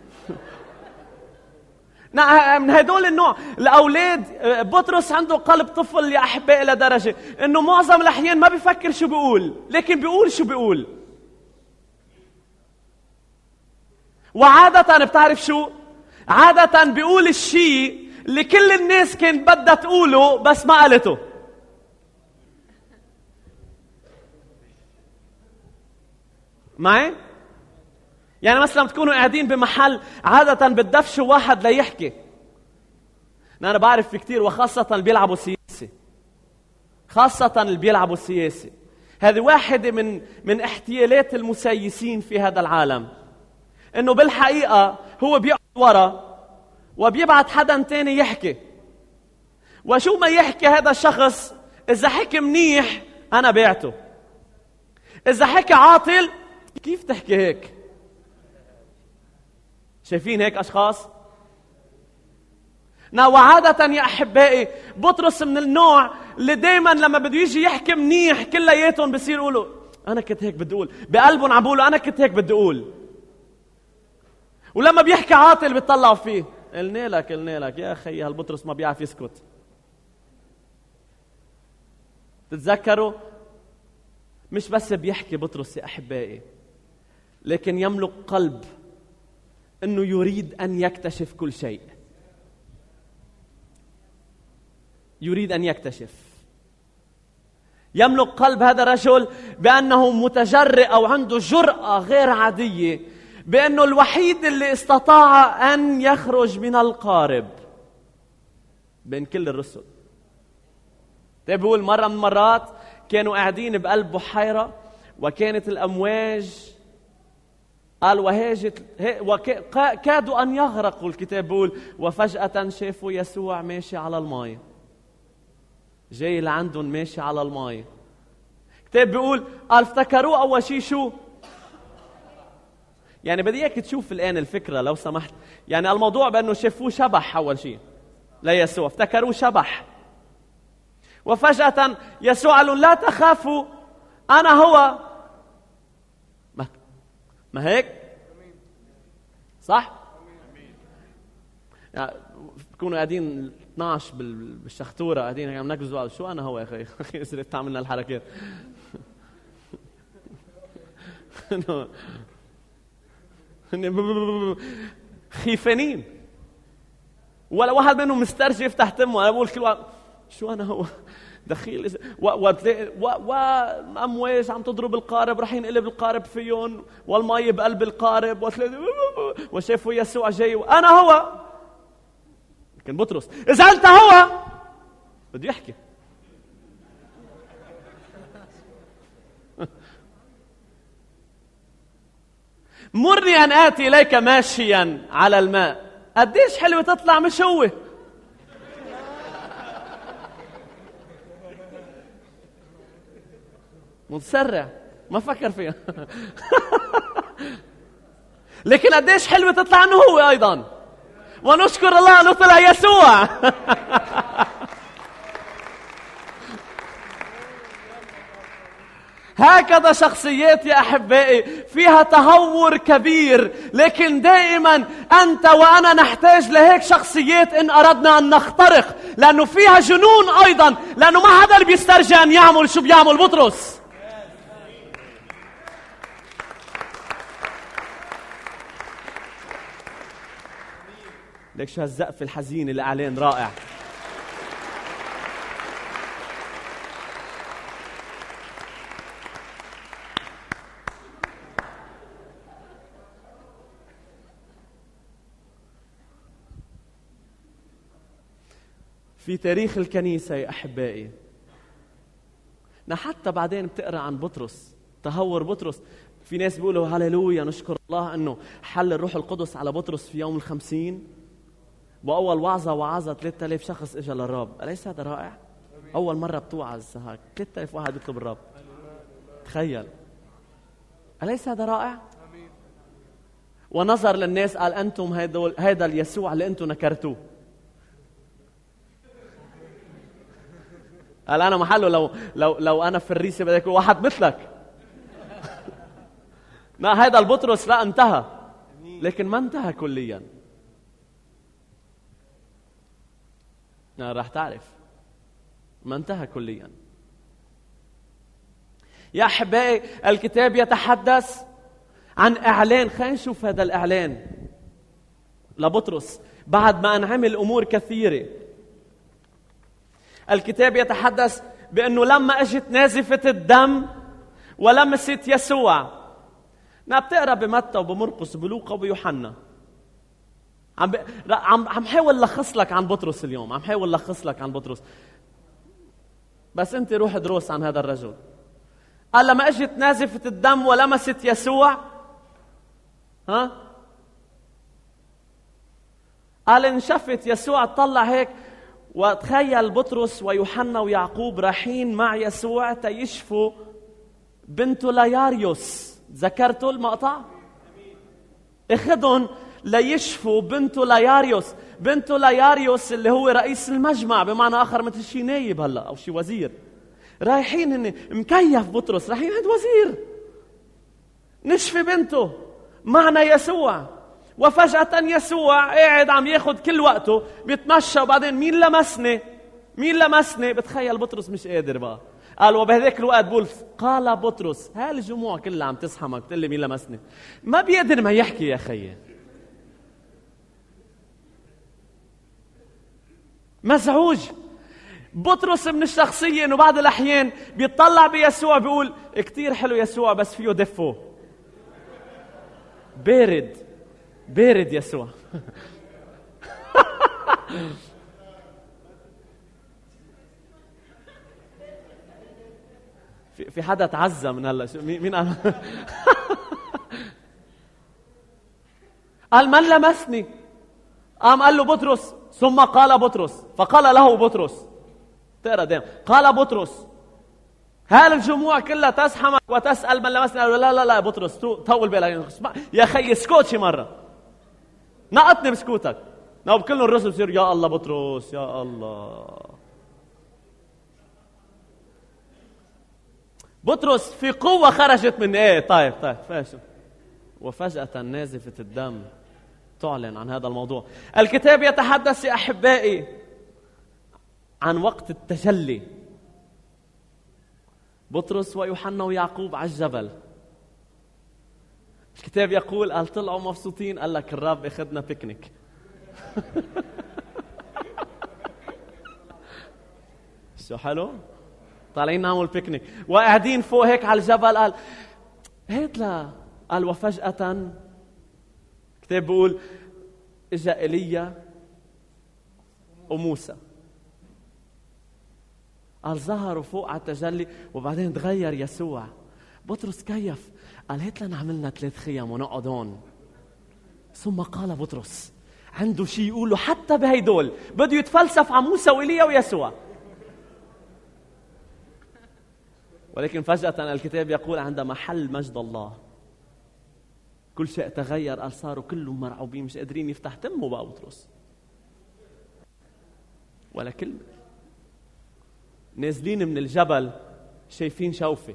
من هدول النوع الاولاد. بطرس عنده قلب طفل يا احبائي لدرجه انه معظم الاحيان ما بيفكر شو بيقول، لكن بيقول شو بيقول. وعاده بتعرف شو؟ عاده بيقول الشيء اللي كل الناس كانت بدها تقوله بس ما قالته. معي؟ يعني مثلا تكونوا قاعدين بمحل، عادة بتدفشوا واحد ليحكي. أنا بعرف في كتير، وخاصة اللي بيلعبوا سياسي، خاصة اللي بيلعبوا سياسي. هذه واحدة من احتيالات المسيسين في هذا العالم، إنه بالحقيقة هو بيقعد ورا وبيبعت حدا تاني يحكي، وشو ما يحكي هذا الشخص، إذا حكي منيح أنا بعته، إذا حكي عاطل كيف تحكي هيك؟ شايفين هيك أشخاص؟ وعادة يا أحبائي بطرس من النوع اللي دايما لما بده يجي يحكي منيح كلياتهم بصير يقولوا أنا كنت هيك بدي أقول، بقلبهم عم بيقولوا أنا كنت هيك بدي أقول. ولما بيحكي عاطل بيطلعوا فيه قلنا لك يا أخي هالبطرس ما بيعرف يسكت. تتذكروا مش بس بيحكي بطرس يا أحبائي، لكن يملك قلب أنه يريد أن يكتشف كل شيء. يريد أن يكتشف. يملك قلب هذا الرجل بأنه متجرئ أو عنده جرأة غير عادية، بأنه الوحيد اللي استطاع أن يخرج من القارب بين كل الرسل. بيقول مرة من المرات كانوا قاعدين بقلب بحيرة وكانت الأمواج قال وهاجت كادوا أن يغرقوا. الكتاب بيقول وفجأة شافوا يسوع ماشي على الماء، جاي لعندهم ماشي على الماء. الكتاب بيقول قال افتكروه أول شيء شو؟ يعني بدي اياك تشوف الآن الفكرة لو سمحت. يعني الموضوع بأنه شافوه شبح أول شيء ليسوع، افتكروه شبح. وفجأة يسوع قال لهم لا تخافوا أنا هو. ما هيك؟ صح؟ يعني بكونوا قاعدين 12 بالشخطورة قاعدين عم نكذبوا شو أنا هو يا أخي أخي صرت تعملنا الحركات خيفانين، ولا واحد منهم مسترجي يفتح تمه. أنا بقول كل واحد شو أنا هو دخيل وأمواج عم تضرب القارب رح ينقلب القارب فيهم والماء بقلب القارب وشافوا يسوع جاي وأنا هو. لكن بطرس إذا أنت هو بده يحكي. مرني أن آتي إليك ماشيا على الماء. قديش حلوة تطلع مش هو. متسرع ما فكر فيها لكن قديش حلوة تطلع انه هو ايضا. ونشكر الله انه طلع يسوع هكذا شخصيات يا أحبائي فيها تهور كبير، لكن دائما أنت وأنا نحتاج لهيك شخصيات إن أردنا أن نخترق، لأنه فيها جنون أيضا، لأنه ما حدا اللي بيسترجي أن يعمل شو بيعمل بطرس. ليك شو هالزقف الحزين اللي أعلان رائع. في تاريخ الكنيسة يا أحبائي حتى بعدين بتقرأ عن بطرس، تهور بطرس. في ناس بيقولوا هاليلويا نشكر الله أنه حل الروح القدس على بطرس في يوم 50 وأول وعظة 3000 شخص إجا للرب. أليس هذا رائع؟ أول مرة بتوعظ هيك 3000 واحد يطلب الرب. تخيل، أليس هذا رائع؟ ونظر للناس قال أنتم هيدا اليسوع اللي أنتم نكرتوه. قال أنا محله لو أنا في الريسة بدك واحد مثلك. لا هيدا البطرس لا انتهى، لكن ما انتهى كليا. راح تعرف ما انتهى كليا. يا أحبائي الكتاب يتحدث عن إعلان. خلينا نشوف هذا الإعلان لبطرس بعد ما أنعمل أمور كثيرة. الكتاب يتحدث بأنه لما أجت نازفة الدم ولمست يسوع. بتقرأ بمتى وبمرقس وبلوقا وبيوحنا. عم حاول لخص لك عن بطرس اليوم، عم حاول لخص لك عن بطرس. بس أنت روح دروس عن هذا الرجل. قال لما أجت نازفة الدم ولمست يسوع قال انشفت يسوع، طلع هيك وتخيل بطرس ويوحنا ويعقوب رايحين مع يسوع تيشفوا بنته لياريوس. ذكرتوا المقطع؟ اخذهم ليشفوا بنته لياريوس. بنته لياريوس اللي هو رئيس المجمع، بمعنى آخر مثل شي نايب هلا أو شي وزير. رايحين هن مكيف بطرس، رايحين عند وزير، نشفي بنته معنا يسوع. وفجأة يسوع قاعد عم ياخد كل وقته بيتمشى، وبعدين مين لمسني؟ بتخيل بطرس مش قادر بقى، قال وبهذاك الوقت بقول قال بطرس، هالجموع كلها عم تزحمك تقول لي مين لمسني؟ ما بيقدر ما يحكي يا خيي، مزعوج. بطرس من الشخصية انه بعض الاحيان بيطلع بيسوع بيقول كتير حلو يسوع بس فيه دفه، بارد يسوع. في حدا تعزى من هلا، مين قال؟ قال من لمسني؟ قال له بطرس، ثم قال بطرس، فقال له بطرس، تقرا دائما، قال بطرس هل الجموع كلها تزحمك وتسأل من لمسني؟ قال له لا بطرس طول بالك يا خي، اسكت شي مرة، نقطني بسكوتك. لو بكلهم الرسل بصير يا الله بطرس يا الله. بطرس في قوة خرجت من طيب فاشل. وفجأة نازفة الدم تعلن عن هذا الموضوع. الكتاب يتحدث يا أحبائي عن وقت التجلي. بطرس ويوحنا ويعقوب على الجبل. الكتاب يقول قال طلعوا مبسوطين، قال لك الرب اخذنا بيكنيك. شو حلو؟ طالعين نعمل بيكنيك وقاعدين فوق هيك على الجبل. قال هيك لا، قال وفجأة الكتاب بيقول اجا ايليا وموسى، قال ظهروا فوق على التجلي، وبعدين تغير يسوع. بطرس كيف؟ قال هيك لنا عملنا 3 خيام ونقعد هون. ثم قال بطرس عنده شيء يقوله حتى بهيدول، بده يتفلسف عن موسى وإيليا ويسوع. ولكن فجأة الكتاب يقول عندما حل مجد الله كل شيء تغير. قال صاروا كلهم مرعوبين، مش قادرين يفتح تمه بقى بطرس ولا كلمة. نازلين من الجبل شايفين شوفة.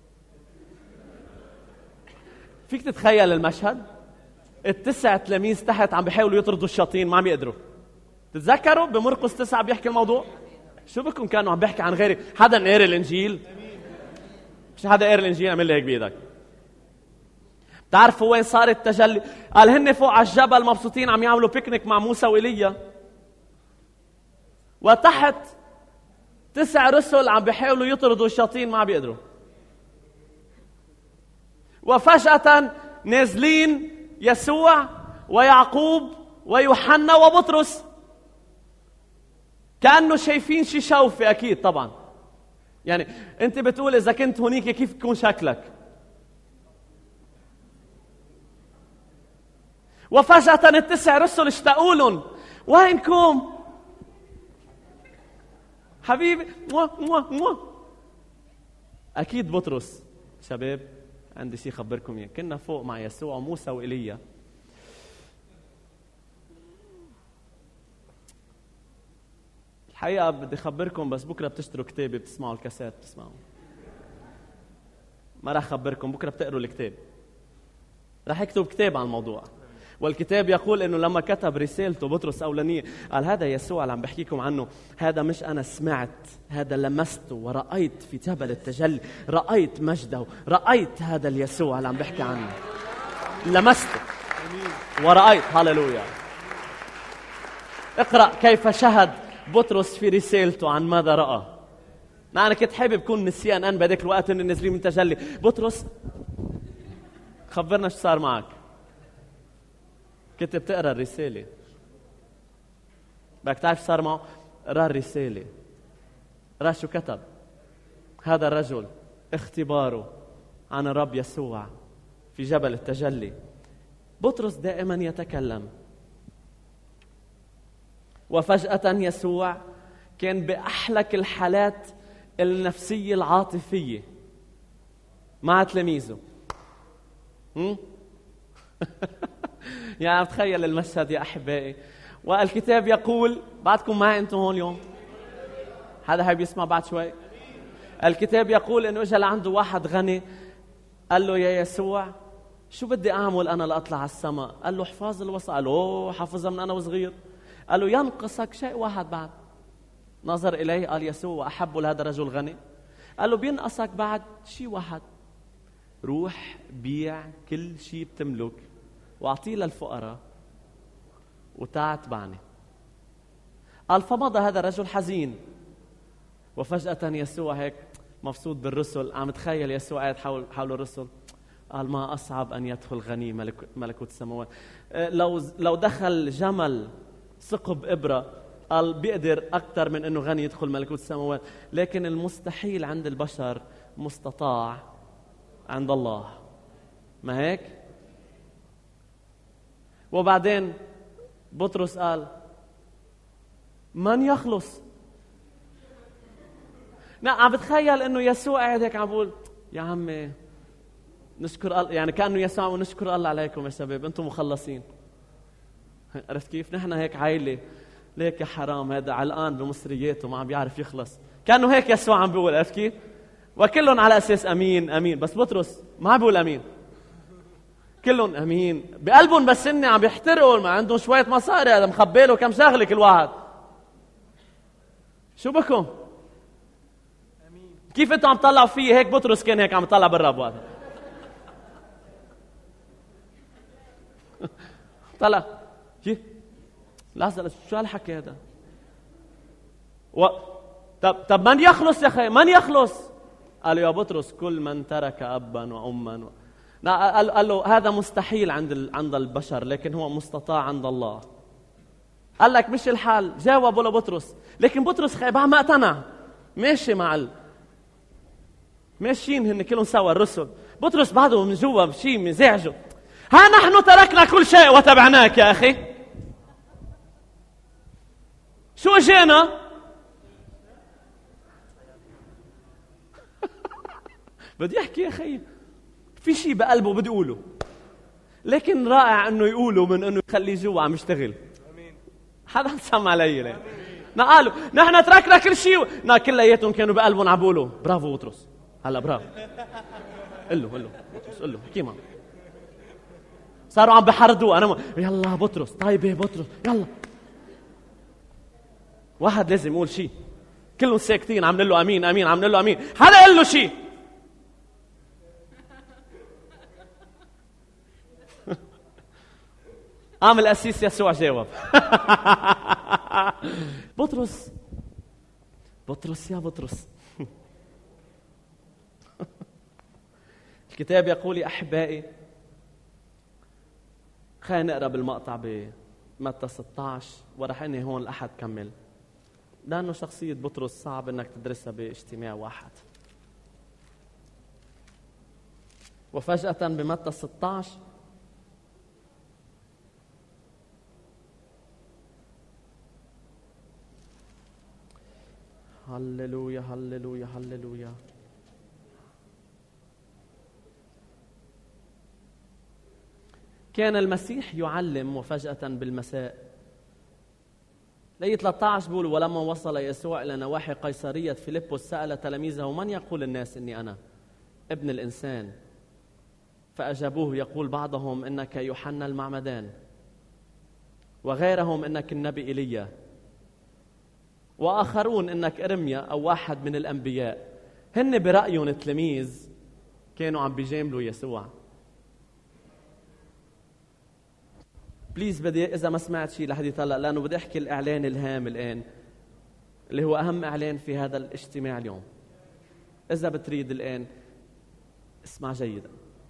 فيك تتخيل المشهد؟ 9 تلاميذ تحت عم بيحاولوا يطردوا الشياطين، ما عم يقدروا. تتذكروا بمرقس 9 بيحكي الموضوع؟ شو بكم كانوا عم بيحكي عن غيري؟ حدا قاري الانجيل؟ مش حدا قاري الانجيل؟ اعمل لي هيك بايدك. بتعرفوا وين صار التجلي؟ قال هن فوق على الجبل مبسوطين عم يعملوا بيكنيك مع موسى وإيليا، وتحت 9 رسل عم بيحاولوا يطردوا الشياطين، ما عم بيقدروا. وفجأة نازلين يسوع ويعقوب ويوحنا وبطرس، كأنه شايفين شي شوفة. أكيد طبعا، يعني أنت بتقول إذا كنت هونيك كيف يكون شكلك؟ وفجأة 9 رسل اشتاقوا لهم، وينكم حبيبي؟ أكيد بطرس، شباب عندي شيء خبركم إياه، كنا فوق مع يسوع وموسى وإيليا. الحقيقة بدي خبركم، بس بكرة بتشتروا كتابي، بتسمعوا الكاسات، بتسمعوا، ما راح خبركم. بكرة بتقروا الكتاب، راح يكتب كتاب عن الموضوع. والكتاب يقول انه لما كتب رسالته بطرس اولانيه قال هذا يسوع اللي عم بحكيكم عنه، هذا مش انا سمعت، هذا لمسته ورأيت في جبل التجلي، رأيت مجده، رأيت هذا اليسوع اللي عم بحكي عنه، لمسته ورأيت. هاليلويا. اقرأ كيف شهد بطرس في رسالته عن ماذا رأى. أنا كنت حابب كون نسيان أنا بهذاك الوقت إن نازلين من تجلي. بطرس خبرنا شو صار معك. كنت بتقرأ الرسالة، بدك تعرف صار معه؟ قرأ الرسالة، قرأ شو كتب هذا الرجل، اختباره عن الرب يسوع في جبل التجلي. بطرس دائما يتكلم. وفجأة يسوع كان بأحلك الحالات النفسية العاطفية مع تلاميذه. يعني تخيل المشهد يا أحبائي، والكتاب يقول، بعدكم معي أنتم هون اليوم؟ حدا حابب يسمع بعد شوي؟ الكتاب يقول إنه إجا لعنده واحد غني، قال له يا يسوع شو بدي أعمل أنا لأطلع على السماء؟ قال له احفظ الوصايا. قال له أوه حافظها من أنا وصغير. قال له ينقصك شيء واحد بعد. نظر إليه قال يسوع وأحب لهذا الرجل غني، قال له بينقصك بعد شيء واحد، روح بيع كل شيء بتملك واعطيه للفقراء وتعال اتبعني. قال فمضى هذا الرجل حزين. وفجأة يسوع هيك مبسوط بالرسل، عم تخيل يسوع قاعد حول الرسل، قال ما أصعب أن يدخل غني ملكوت السماوات. لو دخل جمل ثقب إبرة قال بيقدر أكثر من أنه غني يدخل ملكوت السماوات، لكن المستحيل عند البشر مستطاع عند الله، ما هيك؟ وبعدين بطرس قال من يخلص؟ عم بتخيل انه يسوع قاعد هيك عم بقول يا عمي نشكر الله، يعني كأنه يسوع ونشكر الله عليكم يا شباب انتم مخلصين. عرفت كيف؟ نحن هيك عائلة، ليك يا حرام هذا علقان بمصرياته ما عم بيعرف يخلص، كأنه هيك يسوع عم بيقول. عرفت كيف؟ وكلهم على أساس أمين أمين، بس بطرس ما عم بيقول أمين، كلهم أمين بقلبهم، بس إني عم بيحترقوا، ما عندهم شوية مصاري، هذا مخبيله كم شغلة كل واحد. شو بكم؟ كيف انتوا عم تطلعوا فيه هيك؟ بطرس كان هيك عم يطلع بالرب وقتها. طلع كيف؟ لحظة شو هالحكي هذا؟ طب من يخلص يا اخي؟ من يخلص؟ قال له يا بطرس كل من ترك ابا واما قال له هذا مستحيل عند البشر، لكن هو مستطاع عند الله. قال لك مش الحال، جاوبوا لبطرس، لكن بطرس بعد ما اقتنع ماشي مع ماشيين هن كلهم سوا الرسل، بطرس بعده من جوا بشيء مزعجه. ها نحن تركنا كل شيء وتبعناك يا أخي، شو اجينا؟ بدي أحكي يا أخي في شيء بقلبه بدي أقوله، لكن رائع أنه يقوله من أنه يخليه جوا عم يشتغل. حدا سمع علي ليه؟ قالوا نحن تركنا كل شيء، كلياتهم كانوا بقلبهم عم بيقولوا برافو بطرس. هلا برافو، قل له بطرس، قل له احكي معه. صاروا عم بحردوا، انا يلا بطرس، طيب ايه بطرس يلا. واحد لازم يقول شيء، كلهم ساكتين عم نقول له امين امين، عم نقول له امين، حدا قال له شيء. عامل القسيس يسوع جاوب. بطرس يا بطرس. الكتاب يقول يا أحبائي، خلينا نقرأ بالمقطع بمتى 16 ورح أني هون لأحد كمل، لأنه شخصية بطرس صعب أنك تدرسها باجتماع واحد. وفجأة بمتى 16 هللويا هللويا هللويا. كان المسيح يعلم وفجأة بالمساء، لي 13 بيقول ولما وصل يسوع إلى نواحي قيصرية فيلبس سأل تلاميذه من يقول الناس إني أنا ابن الإنسان؟ فأجابوه يقول بعضهم إنك يوحنا المعمدان، وغيرهم إنك النبي إيليا، وآخرون إنك إرميا أو واحد من الأنبياء. هن برأيهم التلاميذ كانوا عم بيجاملوا يسوع. بليز بدي إذا ما سمعت شيء لحد يطلع، لأنه بدي أحكي الإعلان الهام الآن اللي هو أهم إعلان في هذا الاجتماع اليوم. إذا بتريد الآن اسمع جيدا.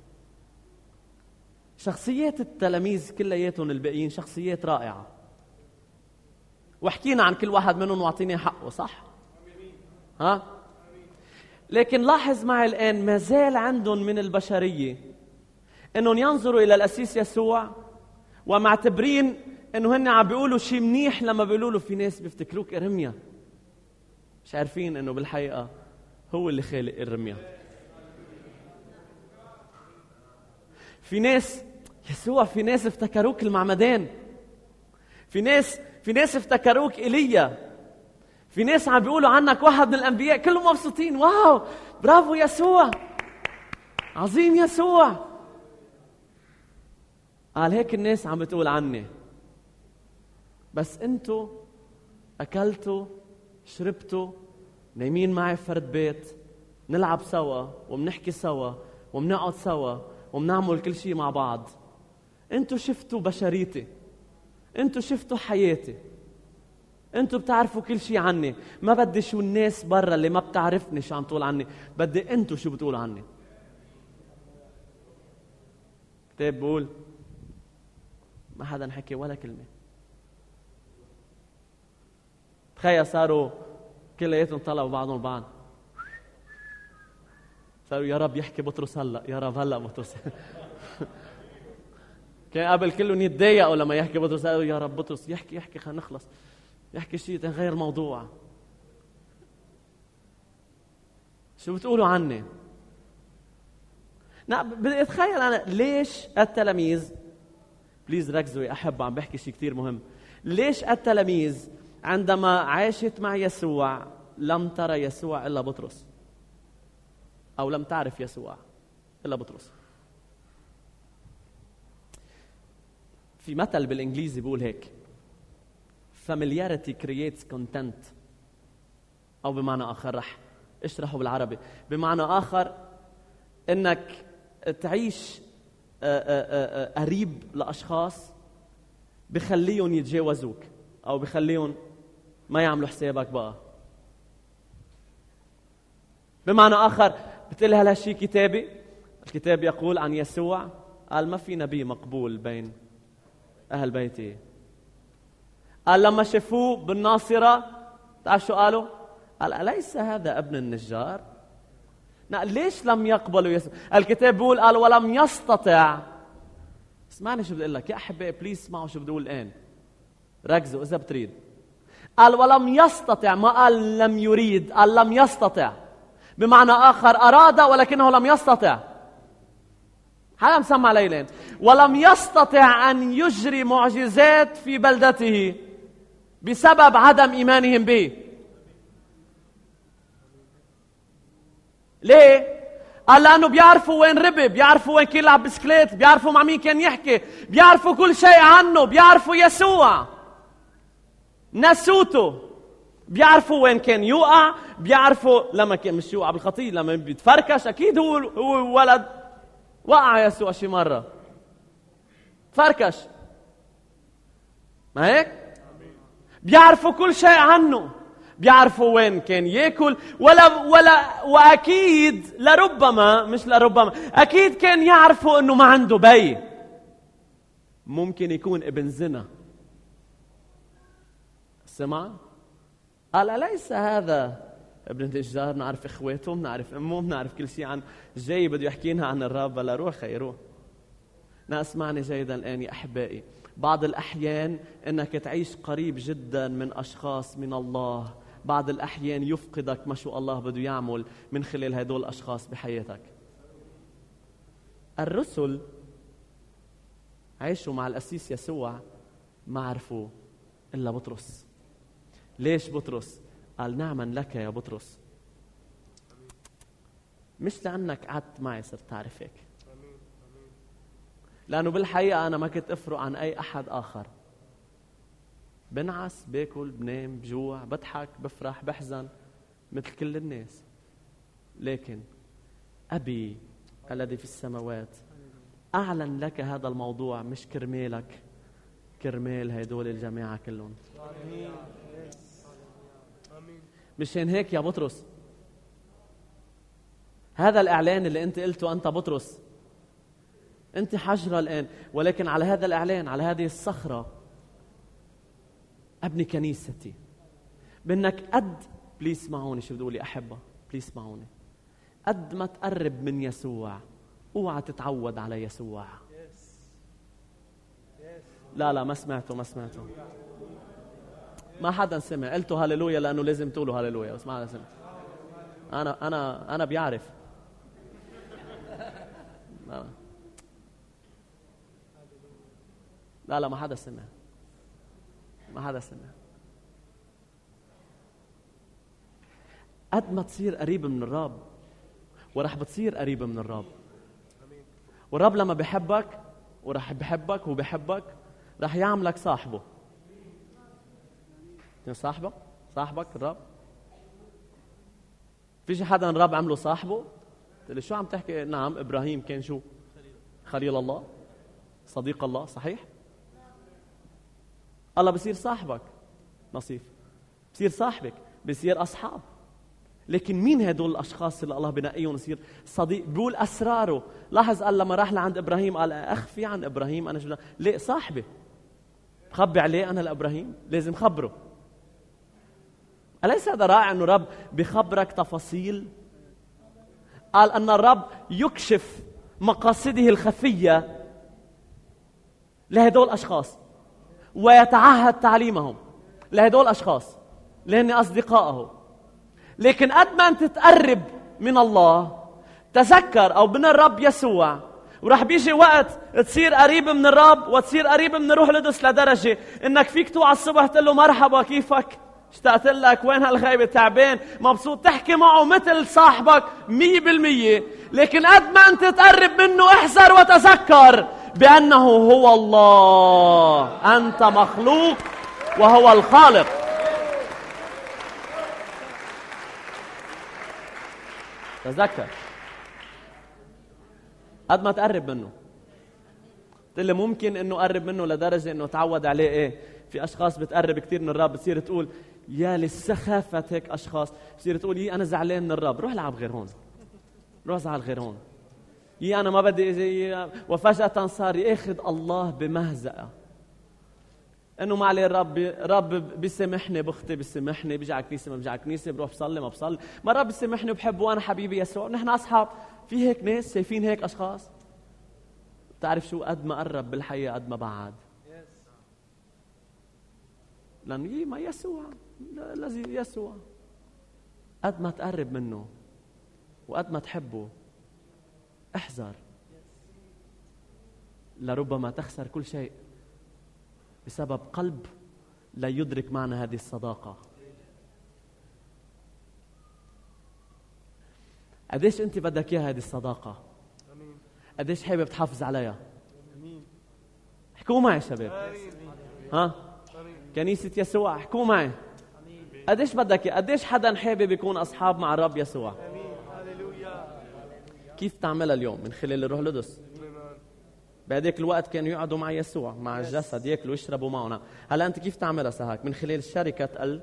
شخصيات التلاميذ كلياتهم الباقيين شخصيات رائعة، وحكينا عن كل واحد منهم واعطيني حقه، صح؟ ها؟ لكن لاحظ معي الآن ما زال عندهم من البشرية إنهم ينظروا إلى القسيس يسوع ومعتبرين إنه هن عم بيقولوا شيء منيح لما بيقولوا له في ناس بيفتكروك إرميا، مش عارفين إنه بالحقيقة هو اللي خالق إرميا. في ناس يسوع، في ناس افتكروك المعمدان، في ناس افتكروك ايليا. في ناس عم بيقولوا عنك واحد من الانبياء، كلهم مبسوطين. واو، برافو يسوع، عظيم يسوع. قال هيك الناس عم بتقول عني، بس انتوا اكلتوا شربتوا نايمين معي في فرد بيت، نلعب سوا ومنحكي سوا ومنقعد سوا ومنعمل كل شيء مع بعض. انتوا شفتوا بشريتي، انتوا شفتوا حياتي، انتوا بتعرفوا كل شيء عني. ما بدي شو الناس برا اللي ما بتعرفني شو عم تقول عني، بدي انتوا شو بتقولوا عني. كتاب بقول ما حدا حكي ولا كلمة. تخيل صاروا كلياتهم طلعوا بعضهم البعض، صاروا يا رب يحكي بطرس هلا، يا رب هلا بطرس. كان قبل كلهم يتضايقوا لما يحكي بطرس، قالوا يا رب بطرس يحكي خلينا نخلص، يحكي شيء غير الموضوع. شو بتقولوا عني؟ بدي اتخيل انا ليش التلاميذ، بليز ركزوا يا احبه، عم بحكي شيء كتير مهم. ليش التلاميذ عندما عاشت مع يسوع لم ترى يسوع الا بطرس، او لم تعرف يسوع الا بطرس؟ في مثل بالانجليزي بيقول هيك: familiarity creates content، او بمعنى اخر رح اشرحه بالعربي. بمعنى اخر انك تعيش قريب لاشخاص بخليهم يتجاوزوك، او بخليهم ما يعملوا حسابك بقى. بمعنى اخر بتقول هل هالشيء كتابي؟ الكتاب يقول عن يسوع، قال ما في نبي مقبول بين اهل بيتي. قال لما شافوه بالناصرة، تعرف شو قالوا؟ قال أليس هذا ابن النجار؟ ليش لم يقبلوا يسوع؟ الكتاب بيقول قال ولم يستطع. اسمعني شو بدي اقول لك يا احبائي، بليز اسمعوا شو بدي اقول الان، ركزوا اذا بتريد. قال ولم يستطع، ما قال لم يريد، قال لم يستطع. بمعنى اخر اراد ولكنه لم يستطع. حدا مسمع ليلين. ولم يستطع ان يجري معجزات في بلدته بسبب عدم ايمانهم به. ليه؟ قال لأنه بيعرفوا وين ربي، بيعرفوا وين كان يلعب بسكليت، بيعرفوا مع مين كان يحكي، بيعرفوا كل شيء عنه، بيعرفوا يسوع نسوته، بيعرفوا وين كان يوقع، بيعرفوا لما كان مش يوقع بالخطية، لما بيتفركش أكيد هو ولد وقع يسوع شي مرة تفركش، ما هيك؟ بيعرفوا كل شيء عنه، بيعرفوا وين كان ياكل، واكيد لربما مش لربما اكيد كان يعرفوا انه ما عنده بي، ممكن يكون ابن زنا. سمع؟ قال أليس هذا ابن النجار؟ نعرف اخواته، نعرف امه، نعرف كل شيء عن جاي بده يحكينا عن الرب. بلا روح خيروه. اسمعني جيدا الان يا احبائي، بعض الأحيان أنك تعيش قريب جدا من أشخاص من الله، بعض الأحيان يفقدك ما شو الله بده يعمل من خلال هدول الأشخاص بحياتك. الرسل عيشوا مع القسيس يسوع ما عرفوا إلا بطرس. ليش بطرس؟ قال نعما لك يا بطرس، مش لأنك قعدت معي صرت تعرف هيك، لأنه بالحقيقة أنا ما كنت أفرق عن أي أحد آخر. بنعس، باكل، بنام، بجوع، بضحك، بفرح، بحزن مثل كل الناس، لكن أبي الذي في السماوات أعلن لك هذا الموضوع مش كرمالك، كرمال هيدول الجماعة كلهم. مشان هيك يا بطرس هذا الإعلان اللي أنت قلته أنت بطرس، أنت حجرة الآن، ولكن على هذا الإعلان، على هذه الصخرة أبني كنيستي. بأنك قد، بليز اسمعوني شو بدي أقول يا أحبة، بليز اسمعوني، قد ما تقرب من يسوع اوعى تتعود على يسوع. لا ما سمعتوا ما حدا سمع. قلتوا هاليلويا لأنه لازم تقولوا هاليلويا، بس ما حدا سمع. أنا بيعرف. لا ما حدا سمع. ما حدا سمع. قد ما تصير قريب من الرب ورح بتصير قريب من الرب. والرب لما بيحبك ورح بيحبك وبيحبك رح يعملك صاحبه. صاحبك الرب. في شي حدا الرب عمله صاحبه؟ قلت لي شو عم تحكي؟ نعم، ابراهيم كان شو؟ خليل الله، صديق الله، صحيح؟ الله بصير صاحبك نصيف، بصير صاحبك، بصير اصحاب. لكن مين هدول الاشخاص اللي الله بنقيهم يصير صديق؟ بيقول اسراره. لاحظ قال لما راح لعند ابراهيم قال اخفي عن ابراهيم انا شو؟ ليه؟ صاحبي، بخبي عليه انا لابراهيم، لازم خبره. أليس هذا رائع انه رب بخبرك تفاصيل؟ قال ان الرب يكشف مقاصده الخفيه لهدول الاشخاص ويتعهد تعليمهم لهدول الاشخاص لأن اصدقائه. لكن قد ما انت تقرب من الله تذكر او من الرب يسوع، ورح بيجي وقت تصير قريب من الرب وتصير قريب من روح القدس لدرجه انك فيك توعى الصبح تقول له مرحبا كيفك؟ اشتقت لك، وين هالغيبه؟ تعبان، مبسوط، تحكي معه مثل صاحبك 100%. لكن قد ما انت تقرب منه احذر وتذكر بانه هو الله، انت مخلوق وهو الخالق. تذكر قد ما تقرب منه. قلت لي ممكن انه قرب منه لدرجه انه تعود عليه. ايه، في اشخاص بتقرب كثير من الرب بتصير تقول يا للسخافه هيك اشخاص، بتصير تقول يي انا زعلان من الرب، روح العب غير هون، روح زعل غير هون، يي انا ما بدي اجي. وفجاه صار ياخذ الله بمهزأه انه ما عليه الرب بيسامحني، بختي بيسامحني، بيجي على الكنيسه ما بيجي على الكنيسه، بروح بصلي ما بصلي، ما الرب بيسامحني وبحبه وانا حبيبي يسوع، نحن اصحاب. في هيك ناس شايفين هيك اشخاص. بتعرف شو؟ قد ما قرب بالحقيقه قد ما بعد. لأنه ما يسوع الذي يسوع. قد ما تقرب منه وقد ما تحبه احذر، لربما تخسر كل شيء بسبب قلب لا يدرك معنى هذه الصداقة. قديش أنت بدك إياها هذه الصداقة؟ قديش حابب تحافظ عليها؟ احكوا معي شباب، ها؟ كنيسة يسوع احكوا معي. قديش بدك إياه؟ قديش حدا حابب يكون أصحاب مع الرب يسوع؟ كيف تعملها اليوم؟ من خلال الروح القدس. بهذيك الوقت كانوا يقعدوا مع يسوع، مع الجسد، ياكلوا ويشربوا معنا. هلا انت كيف تعملها سهاك؟ من خلال شركة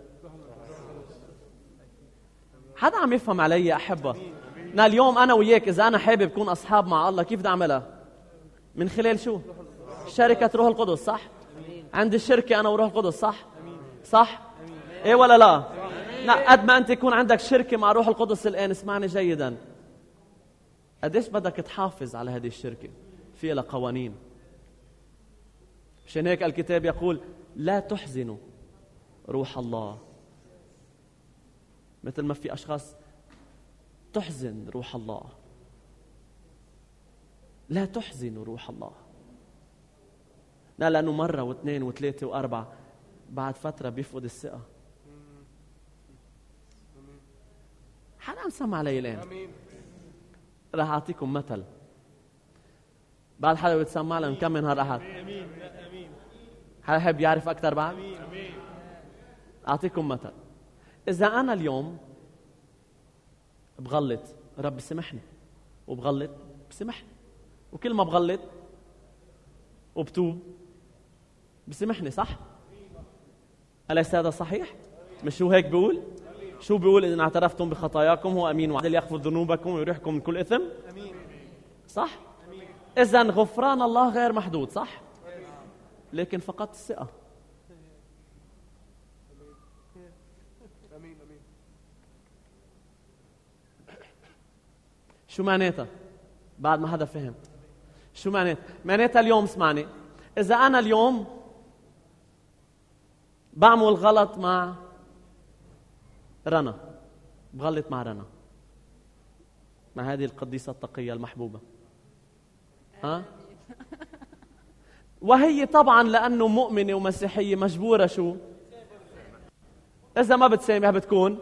حدا عم يفهم علي يا احبه؟ اليوم انا وياك اذا انا حابب اكون اصحاب مع الله كيف بدي اعملها؟ من خلال شو؟ شركة روح القدس، صح؟ عند الشركة انا وروح القدس، صح؟ صح؟ ايه ولا لا؟ لا، قد ما انت يكون عندك شركة مع روح القدس الان، اسمعني جيدا، قديش بدك تحافظ على هذه الشركة؟ فيها لها قوانين. عشان هيك الكتاب يقول لا تحزنوا روح الله. مثل ما في أشخاص تحزن روح الله، لا تحزنوا روح الله. لا، لأنه مرة واثنين وثلاثة وأربعة بعد فترة بيفقد الثقة. حدا عم سمع علي الآن؟ راح أعطيكم مثل. بعد حدا بتسمع لهم كم من هالأحد؟ حدا يحب يعرف أكثر بعد؟ أعطيكم مثل. إذا أنا اليوم بغلط رب بسمحني، وبغلط بسمحني، وكل ما بغلط وبتوب بسمحني، صح؟ أليس هذا صحيح؟ مش هو هيك بيقول؟ شو بيقول؟ إذا اعترفتم بخطاياكم هو أمين وعادل يغفر ذنوبكم ويريحكم من كل إثم، صح؟ إذن غفران الله غير محدود، صح؟ لكن فقط الثقة. شو معناتها؟ بعد ما حدا فهم شو معناتها؟ معناتها اليوم اسمعني، إذا أنا اليوم بعمل غلط مع رنا، بغلط مع رنا، مع هذه القديسة التقية المحبوبة، ها؟ وهي طبعا لأنه مؤمنة ومسيحية مجبورة شو؟ إذا ما بتسامح بتكون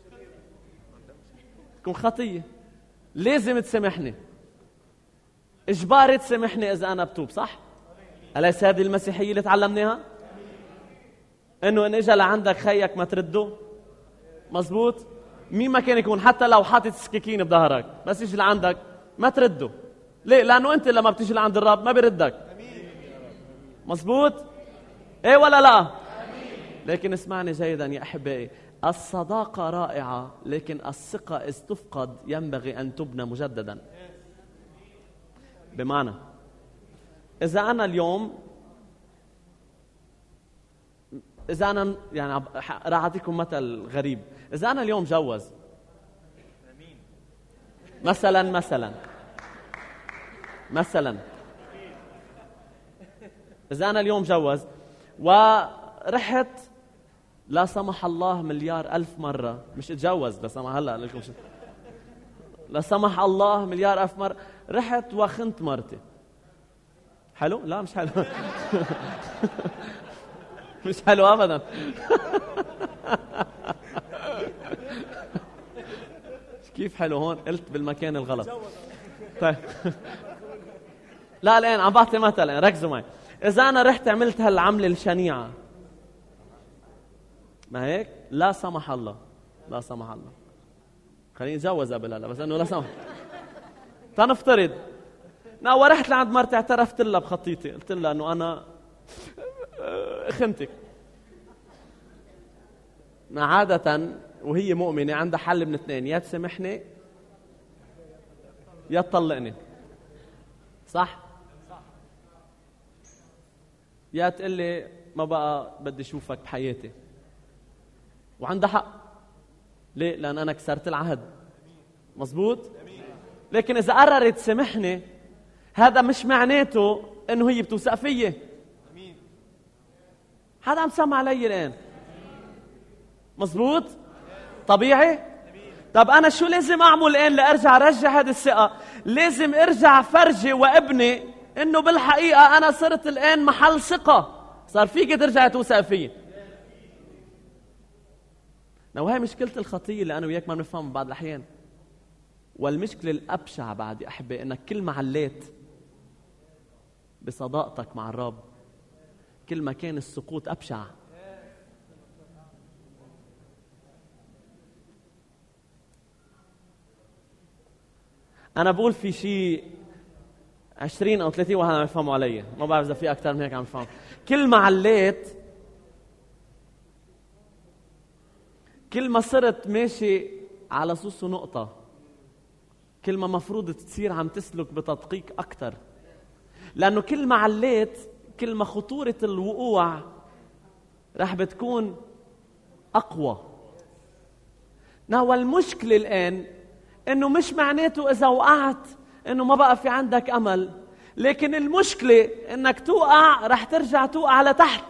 خطية. لازم تسامحني، إجباري تسامحني إذا أنا بتوب، صح؟ أليس هذه المسيحية اللي تعلمناها؟ إنه إن إجا لعندك خيك ما ترده، مزبوط؟ مين ما كان يكون، حتى لو حاطط سكاكين بظهرك، بس يجي لعندك ما ترده. ليه؟ لأنه أنت لما بتيجي لعند الرب ما بيردك، مزبوط؟ إيه ولا لا؟ لكن اسمعني جيدا يا أحبائي، الصداقة رائعة، لكن الثقة إذ تفقد ينبغي أن تبنى مجددا. بمعنى إذا أنا اليوم، إذا أنا يعني راح أعطيكم مثل غريب، إذا أنا اليوم جوز مثلا إذا أنا اليوم جوز ورحت لا سمح الله مليار ألف مرة، مش اتجوز، لا سمح هلا لكم شو، لا سمح الله مليار ألف مرة رحت وخنت مرتي، حلو؟ لا مش حلو. مش حلو أبدا. كيف حلو هون؟ قلت بالمكان الغلط. طيب. لا الآن عم بعطي مثلا، ركزوا معي. إذا أنا رحت عملت هالعملة الشنيعة، ما هيك؟ لا سمح الله، لا سمح الله، خليني اتجوز قبل هلا، بس انه لا سمح. تنفترض ورحت لعند مرتي اعترفت لها بخطيتي، قلت لها انه انا خنتك. عادة وهي مؤمنة عندها حل من اثنين، يا تسامحني يا تطلقني، صح؟ يا تقول لي ما بقى بدي اشوفك بحياتي، وعندها حق. ليه؟ لأن أنا كسرت العهد، مزبوط؟ لكن إذا قررت تسامحني، هذا مش معناته إنه هي بتوثق فيي. حدا عم سمع علي الآن؟ مزبوط؟ طبيعي؟ طب أنا شو لازم أعمل الآن لأرجع أرجع هذه الثقة؟ لازم أرجع فرجي وابني إنه بالحقيقة أنا صرت الآن محل ثقة، صار فيك ترجع توثق فيي. وهي مشكلة الخطية اللي أنا وياك ما بنفهم بعض الأحيان. والمشكلة الأبشع بعد يا أحبائي إنك كل ما عليت بصداقتك مع الرب كل ما كان السقوط أبشع. أنا بقول في شيء 20 أو 30 واحد عم يفهموا علي، ما بعرف إذا في أكثر من هيك عم يفهموا. كل ما عليت كل ما صرت ماشي على صوص نقطة، كل ما مفروض تصير عم تسلك بتدقيق أكتر، لأنه كل ما عليت كل ما خطورة الوقوع رح بتكون أقوى. والمشكلة الآن إنه مش معناته إذا وقعت إنه ما بقى في عندك أمل، لكن المشكلة إنك توقع رح ترجع توقع لتحت.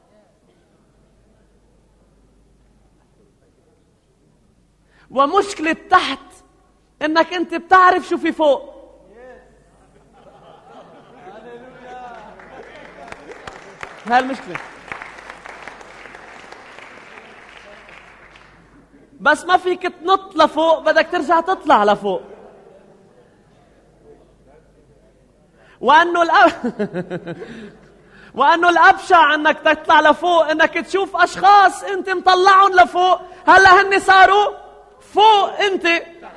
ومشكلة تحت إنك أنت بتعرف شو في فوق. هاي المشكلة. بس ما فيك تنط لفوق، بدك ترجع تطلع لفوق. وأنه الأبشع أنك تطلع لفوق أنك تشوف أشخاص أنت مطلعهم لفوق، هلأ هن صاروا فوق أنت.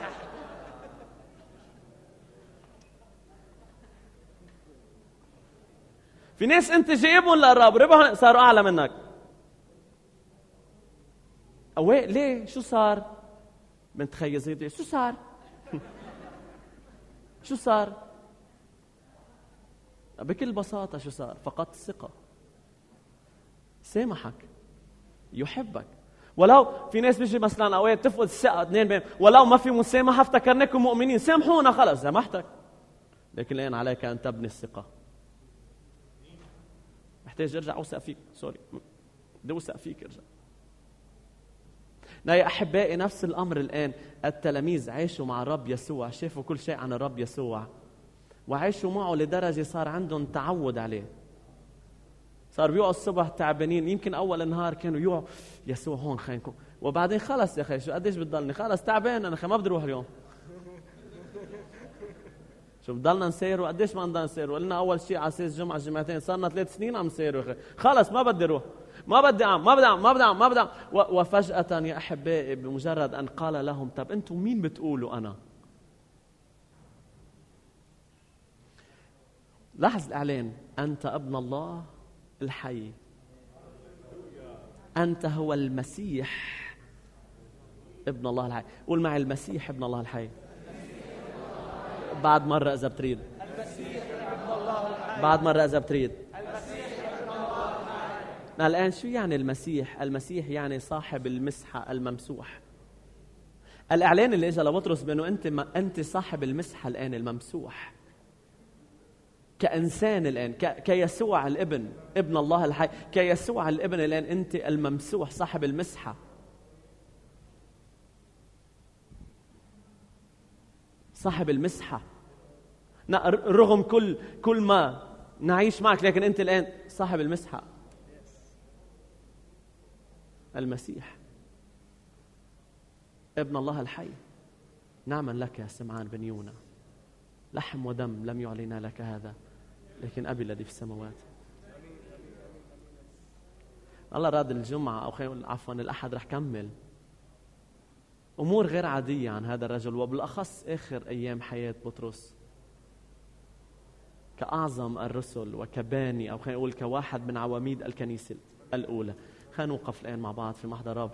في ناس أنت جايبهم للرب ربحهم صاروا أعلى منك. أوي ليه؟ شو صار؟ بنت خي زيدي شو صار؟ شو صار؟ بكل بساطة شو صار؟ فقدت الثقة. سامحك، يحبك. ولو في ناس بيجي مثلا اوقات تفقد الثقة اثنين بين، ولو ما في مسامحة افتكرناكم مؤمنين، سامحونا خلص سامحتك. لكن الآن عليك أن تبني الثقة. محتاج ارجع اوثق فيك، سوري بدي اوثق فيك ارجع. يا أحبائي نفس الأمر الآن. التلاميذ عاشوا مع الرب يسوع، شافوا كل شيء عن الرب يسوع وعاشوا معه لدرجة صار عندهم تعود عليه. صار بيوعوا الصبح تعبانين، يمكن اول النهار كانوا يوعوا يسوع هون خلينكم، وبعدين خلص يا اخي شو قديش بتضلني، خلص تعبان انا ما بدي اروح اليوم. شو بضلنا نسير وقديش ما بدنا نسير، قلنا اول شيء على اساس جمعه جمعتين، صارنا 3 سنين عم نسير يا اخي، خلص ما بدي اروح، ما بدي اعمل. وفجأة يا احبائي بمجرد ان قال لهم طب انتم مين بتقولوا انا؟ لاحظ الاعلان، انت ابن الله الحي، انت هو المسيح ابن الله الحي. قول معي المسيح ابن الله الحي. بعد مرة إذا بتريد. بعد مرة إذا بتريد. الآن شو يعني المسيح؟ المسيح يعني صاحب المسحة الممسوح. الإعلان اللي إجا لبطرس بأنه أنت صاحب المسحة الآن الممسوح كإنسان الآن، كيسوع الابن ابن الله الحي، كيسوع الابن الآن أنت الممسوح صاحب المسحة. صاحب المسحة، رغم كل ما نعيش معك، لكن أنت الآن صاحب المسحة. المسيح ابن الله الحي. نعما لك يا سمعان بن يونا، لحم ودم لم يعلن لك هذا، لكن أبي الذي في السماوات. الله راد الجمعة أو خلينا نقول عفوا الأحد رح كمل أمور غير عادية عن هذا الرجل، وبالأخص آخر أيام حياة بطرس كأعظم الرسل وكباني أو خلينا نقول كواحد من عواميد الكنيسة الأولى. خلينا نوقف الآن مع بعض في محضر رب.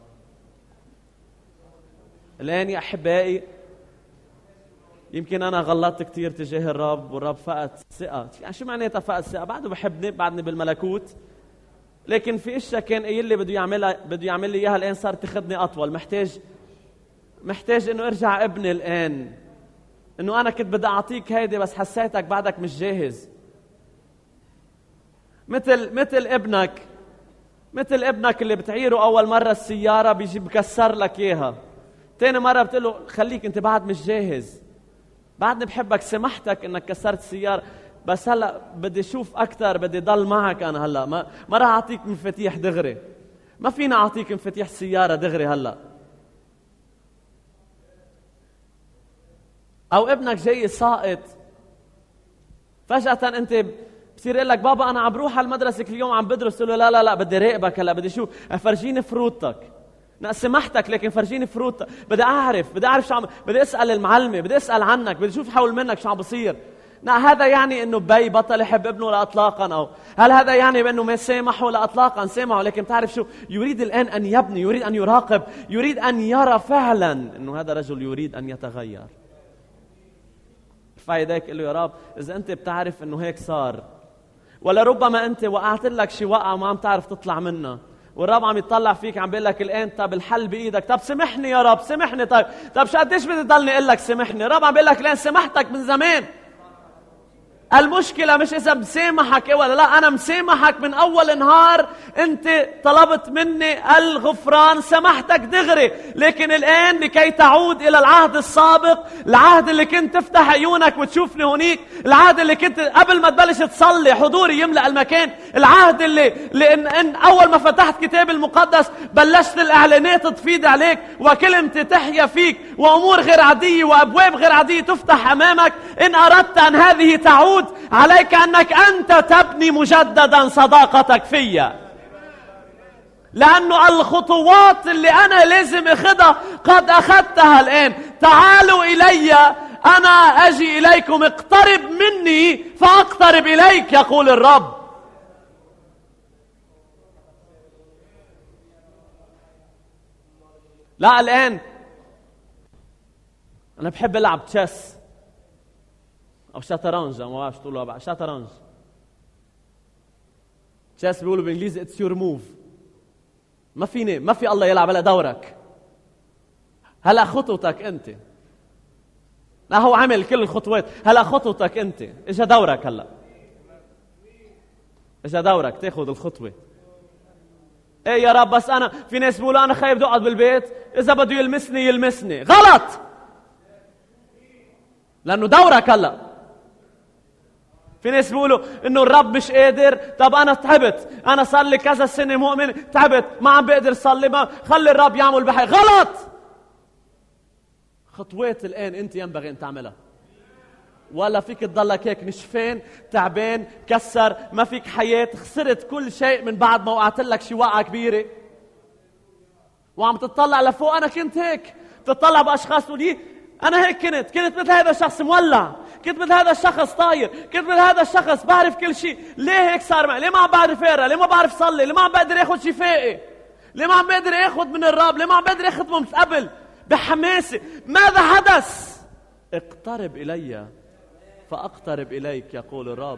الآن يا أحبائي يمكن أنا غلطت كتير تجاه الرب، والرب فقد ثقة. يعني شو معناتها فقد ثقة؟ بعده بحبني، بعدني بالملكوت، لكن في إشياء كان قايل لي بده يعمل لي إياها، الآن صار تاخذني أطول. محتاج إنه أرجع ابني الآن، إنه أنا كنت بدي أعطيك هيدي بس حسيتك بعدك مش جاهز. مثل ابنك اللي بتعيره أول مرة السيارة بيجي بكسر لك إياها، تاني مرة بتقول له خليك أنت بعد مش جاهز، بعدني بحبك، سمحتك إنك كسرت السيارة بس هلأ بدي أشوف أكتر، بدي ضل معك أنا هلأ، ما راح أعطيك مفاتيح دغري، ما فينا أعطيك مفاتيح السيارة دغري هلأ. أو ابنك جاي ساقط، فجأة أنت بصير يقول لك بابا أنا عم بروح على المدرسة كل يوم عم بدرس، تقول له لا بدي راقبك هلا، بدي شو فرجيني فروتك، سمحتك لكن فرجيني فروتك، بدي أعرف شو عم، بدي أسأل المعلمة، بدي أسأل عنك، بدي أشوف حول منك شو عم بصير. هذا يعني إنه بي بطل يحب ابنه لا إطلاقا، أو هل هذا يعني بأنه ما سامحه لا إطلاقا؟ سامحه، لكن تعرف شو يريد الآن؟ أن يبني، يريد أن يراقب، يريد أن يرى فعلا إنه هذا رجل يريد أن يتغير. ارفع يديك قل له يا رب إذا أنت بتعرف إنه هيك صار، ولا ربما أنت وقعت لك شي وقعة ما عم تعرف تطلع منها، والرب عم يطلع فيك عم بيقول لك الآن طب الحل بإيدك، طب سامحني يا رب سامحني، طب شو قديش بدي ضلني أقول لك سامحني؟ الرب عم بيقول لك الآن سامحتك من زمان. المشكلة مش إذا بسامحك ولا لا، أنا مسامحك من أول نهار أنت طلبت مني الغفران، سامحتك دغري، لكن الآن لكي تعود إلى العهد السابق، العهد اللي كنت تفتح عيونك وتشوفني هونيك، العهد اللي كنت قبل ما تبلش تصلي حضوري يملأ المكان، العهد اللي إن أول ما فتحت كتاب المقدس بلشت الإعلانات تفيض عليك وكلمتي تحيا فيك وأمور غير عادية وأبواب غير عادية تفتح أمامك. إن أردت أن هذه تعود عليك أنك أنت تبني مجددا صداقتك فيا، لأنه الخطوات اللي أنا لازم أخذها قد أخذتها الآن. تعالوا إلي أنا أجي إليكم، اقترب مني فأقترب إليك يقول الرب. لا الآن أنا بحب ألعب تشيس أو شطرنج، ما بعرف تقولوا بقى شطرنج. تشيس بيقولوا بالإنجليزي اتس يور موف. ما في الله يلعب هلا دورك، هلا خطوتك أنت. لا هو عمل كل الخطوات، هلا خطوتك أنت، إجا دورك، هلا إجا دورك تاخذ الخطوة. إيه يا رب بس أنا في ناس بيقولوا أنا خايف بدي أقعد بالبيت، إذا بده يلمسني غلط، لأنه دورك هلا. في ناس بيقولوا انه الرب مش قادر. طب انا تعبت، انا صار لي كذا سنه مؤمن، تعبت ما عم بقدر صلي، ما خلي الرب يعمل بحي. غلط. خطوات الان انت ينبغي ان تعملها، ولا فيك تضلك هيك نشفان تعبان كسر، ما فيك حياه، خسرت كل شيء من بعد ما وقعت لك شي وقعه كبيره وعم تطلع لفوق. انا كنت هيك، تطلع باشخاص تقول انا هيك كنت مثل هذا الشخص مولع، كنت مثل هذا الشخص طاير، كنت مثل هذا الشخص بعرف كل شيء. ليه هيك صار معي؟ ليه ما عم بعرف اقرا؟ ليه ما بعرف صلي؟ ليه ما عم بقدر اخذ شفائي؟ ليه ما عم بقدر اخذ من الرب؟ ليه ما عم بقدر اخذ من قبل بحماسه؟ ماذا حدث؟ اقترب الي فاقترب اليك يقول الرب.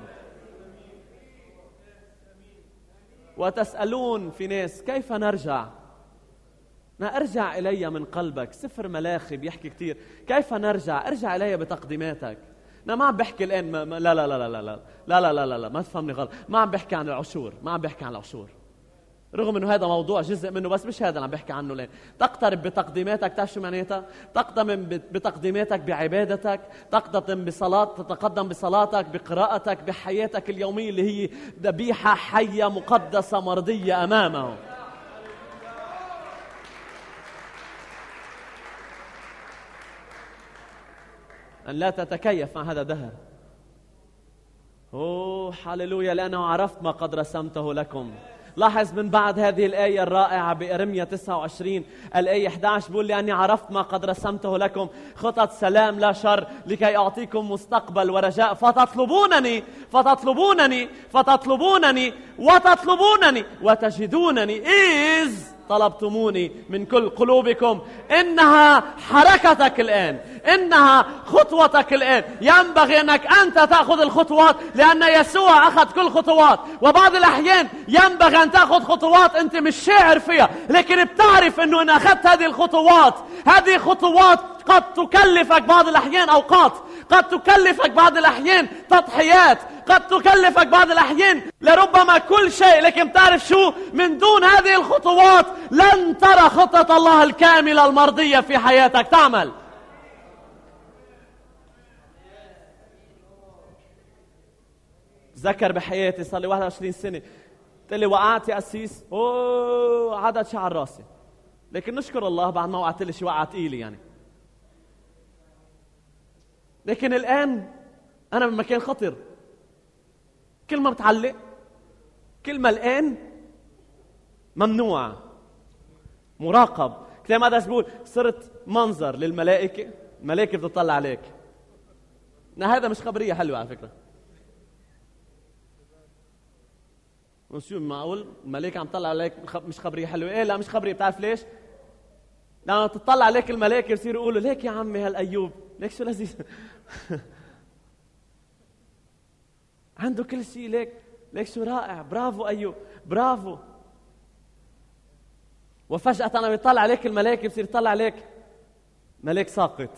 وتسألون في ناس كيف نرجع؟ ما ارجع الي من قلبك. سفر ملاخي بيحكي كثير كيف نرجع. ارجع الي بتقديماتك. انا ما عم بحكي الان لا لا لا لا لا لا لا لا لا لا، ما تفهمني غلط. ما عم بحكي عن العشور، ما عم بحكي عن العشور، رغم انه هذا موضوع جزء منه، بس مش هذا اللي عم بحكي عنه الان. تقترب بتقديماتك. تعرف شو معناتها؟ تقدم بتقديماتك بعبادتك، تقدم بصلاة، تتقدم بصلاتك، بقراءتك، بحياتك اليومية اللي هي ذبيحة حية مقدسة مرضية امامه. أن لا تتكيف مع هذا الدهر. أوه هللويا، لأنه عرفت ما قد رسمته لكم. لاحظ من بعد هذه الآية الرائعة بإرميا 29 الآية 11 بيقول لأني عرفت ما قد رسمته لكم، خطط سلام لا شر، لكي أعطيكم مستقبل ورجاء. فتطلبونني فتطلبونني فتطلبونني وتطلبونني وتجدونني إذ طلبتموني من كل قلوبكم. إنها حركتك الآن، إنها خطوتك الآن. ينبغي أنك أنت تأخذ الخطوات، لأن يسوع أخذ كل خطوات. وبعض الأحيان ينبغي أن تأخذ خطوات أنت مش شاعر فيها، لكن بتعرف أنه إن أخذت هذه الخطوات، هذه خطوات قد تكلفك بعض الأحيان أوقات، قد تكلفك بعض الأحيان تضحيات، قد تكلفك بعض الأحيان لربما كل شيء. لكن تعرف شو؟ من دون هذه الخطوات لن ترى خطة الله الكاملة المرضية في حياتك تعمل. ذكر بحياتي صار لي 21 سنة، قلت لي وقعت يا أسيس، عدد شعر راسي، لكن نشكر الله بعد ما وقعت لي شي وقعة ثقيلة يعني. لكن الآن أنا بمكان خطر، كل ما بتعلق، كل ما الآن ممنوع، مراقب. كلام هذا بيقول صرت منظر للملائكة، الملائكة بتطلع عليك. هذا مش خبرية حلوة على فكرة. شو معقول الملائكة عم تطلع عليك مش خبرية حلوة؟ ايه لا مش خبرية. بتعرف ليش؟ لما تطلع عليك الملائكة بصيروا يقولوا ليك يا عمي هالأيوب، ليك شو لذيذ عنده كل شيء، ليك شو رائع، برافو أيوب برافو. وفجأة أنا بيطلع عليك الملائكة بصير يطلع عليك ملاك ساقط.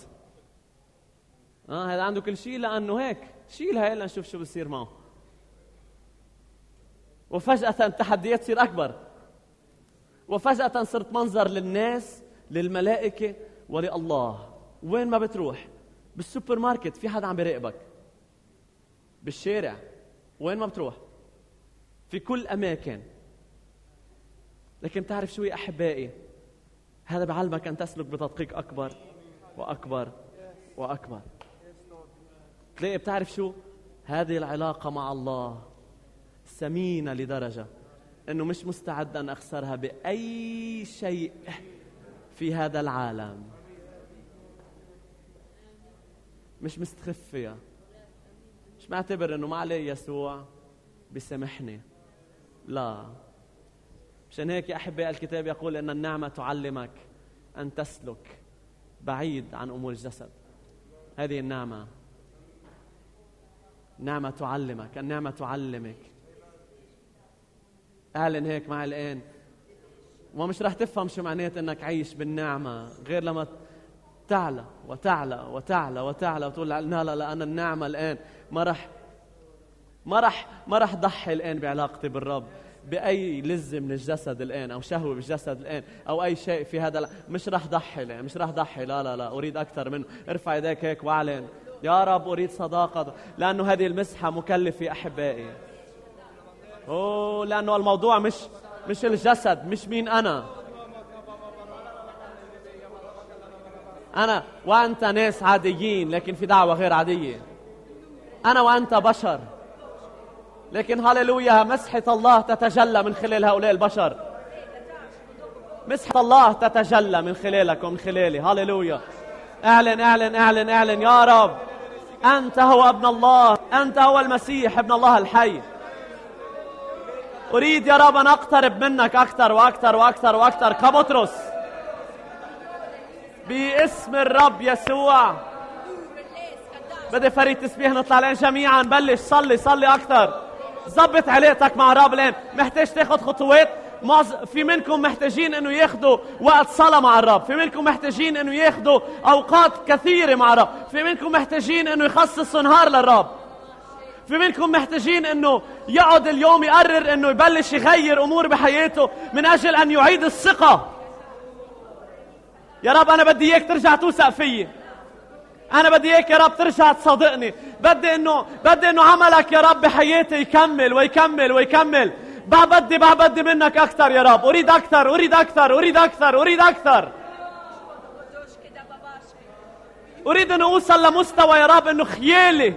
هذا عنده كل شيء لأنه هيك، شيلها إلا نشوف شو بصير معه. وفجأة التحديات تصير أكبر، وفجأة صرت منظر للناس، للملائكة ولله. وين ما بتروح، بالسوبر ماركت في حدا عم بيراقبك، بالشارع، وين ما بتروح، في كل أماكن. لكن تعرف شو يا أحبائي؟ هذا بعلمك أن تسلك بتدقيق أكبر وأكبر وأكبر. تلاقي بتعرف شو؟ هذه العلاقة مع الله ثمينة لدرجة أنه مش مستعد أن أخسرها بأي شيء في هذا العالم. مش مستخف فيها، مش معتبر أنه ما عليه يسوع بيسامحني، لا. مشان هيك يا أحبائي الكتاب يقول أن النعمة تعلمك أن تسلك بعيد عن أمور الجسد. هذه النعمة، النعمة تعلمك، النعمة تعلمك. أعلن هيك معي الآن، ومش رح تفهم شو معنات أنك عايش بالنعمة غير لما تعلى وتعلى وتعلى وتعلى وتقول لا لا لا، أنا النعمة الآن ما رح ضحي الآن بعلاقتي بالرب بأي لذة من الجسد الآن أو شهوة بالجسد الآن أو أي شيء في هذا. مش رح ضحي الآن، مش رح ضحي، لا لا لا، أريد أكثر منه. ارفع يديك هيك واعلن يا رب أريد صداقة، لأنه هذه المسحة مكلفة أحبائي. لأنه الموضوع مش الجسد، مش مين أنا وأنت ناس عاديين، لكن في دعوة غير عادية. أنا وأنت بشر، لكن هاليلويا مسحة الله تتجلى من خلال هؤلاء البشر. مسحة الله تتجلى من خلالك ومن خلالي. هاليلويا. اعلن اعلن اعلن اعلن يا رب أنت هو ابن الله، أنت هو المسيح ابن الله الحي. أريد يا رب أن أقترب منك أكثر وأكثر وأكثر وأكثر كبطرس باسم الرب يسوع. بدي فريق تسبيح نطلع لين جميعا بلش صلي أكثر. ضبط علاقتك مع الرب الآن. محتاج تاخد خطوات. في منكم محتاجين انه ياخدوا وقت صلاة مع الرب، في منكم محتاجين انه ياخدوا اوقات كثيرة مع الرب، في منكم محتاجين انه يخصصوا نهار للرب، في منكم محتاجين انه يقعد اليوم يقرر انه يبلش يغير امور بحياته من اجل ان يعيد الثقة. يا رب انا بدي اياك ترجع توثق فيي، انا بدي اياك يا رب ترجع تصادقني، بدي انه عملك يا رب بحياتي يكمل ويكمل ويكمل. بعبدي منك أكثر يا رب. أريد أكثر أريد أكثر أريد أكثر أريد أكثر. أريد أن أوصل لمستوى يا رب أنه خيالي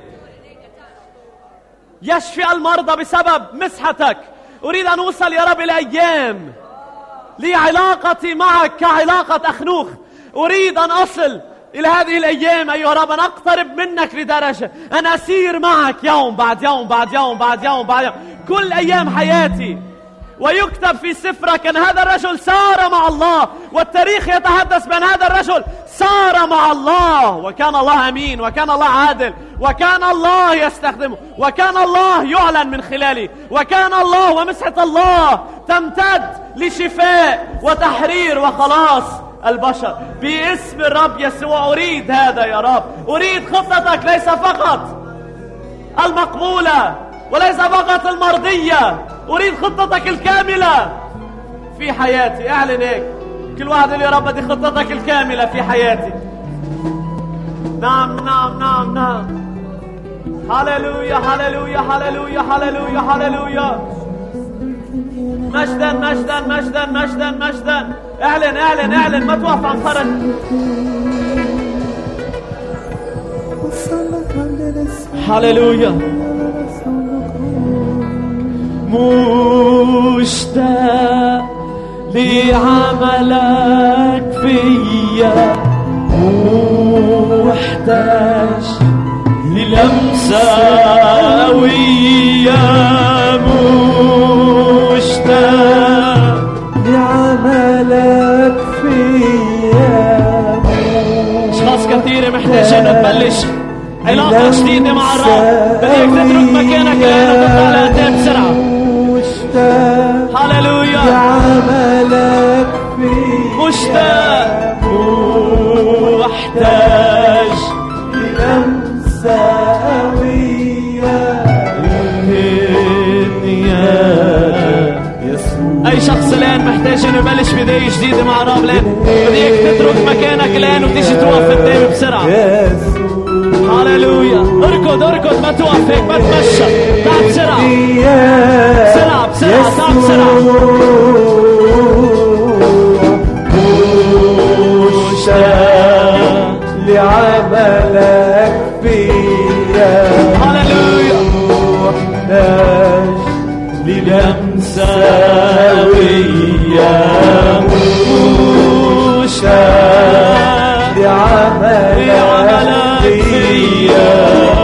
يشفي المرضى بسبب مسحتك. أريد أن أوصل يا رب إلى أيام لعلاقتي معك كعلاقة أخنوخ. أريد أن أصل إلى هذه الأيام أيها رب، أن أقترب منك لدرجة أن أسير معك يوم بعد يوم بعد يوم بعد يوم بعد يوم كل أيام حياتي، ويكتب في سفرك أن هذا الرجل سار مع الله، والتاريخ يتحدث بأن هذا الرجل سار مع الله، وكان الله أمين، وكان الله عادل، وكان الله يستخدمه، وكان الله يعلن من خلاله، وكان الله ومسحة الله تمتد لشفاء وتحرير وخلاص البشر باسم الرب يسوع. أريد هذا يا رب. أريد خطتك ليس فقط المقبولة وليس فقط المرضية، أريد خطتك الكاملة في حياتي. اعلن هيك كل واحد اللي يا رب بدي خطتك الكاملة في حياتي. نعم نعم نعم نعم. هللويا هللويا هللويا هللويا هللويا. مجدا مجدا مجدا مجدا مجدا. اعلن اعلن اعلن، ما توقف عن خرج. هللويا. مشتاق لعملك فيا، محتاج للمسة قوية، مشتاق لعملك فيا. أشخاص كثيرة محتاجين تبلش علاقة جديدة مع الرب. بدك تترك مكانك الآن وتطلع لقدام بسرعة. هللويا. لعملك فيا مشتاق محتاج للمسة قوية. أي شخص الآن محتاج إنه يبلش بداية جديدة مع الرب الآن، بدك تترك مكانك الآن وتيجي توقف قدامي بسرعة. هللويا. اركض اركض، ما توقف هيك، ما تمشى. تعال بسرعة بسرعة بسرعة، تعال بسرعة. مشتاق لعملك فيا. هللويا. محتاج للمسة قوية، مشتاق لعملك فيا،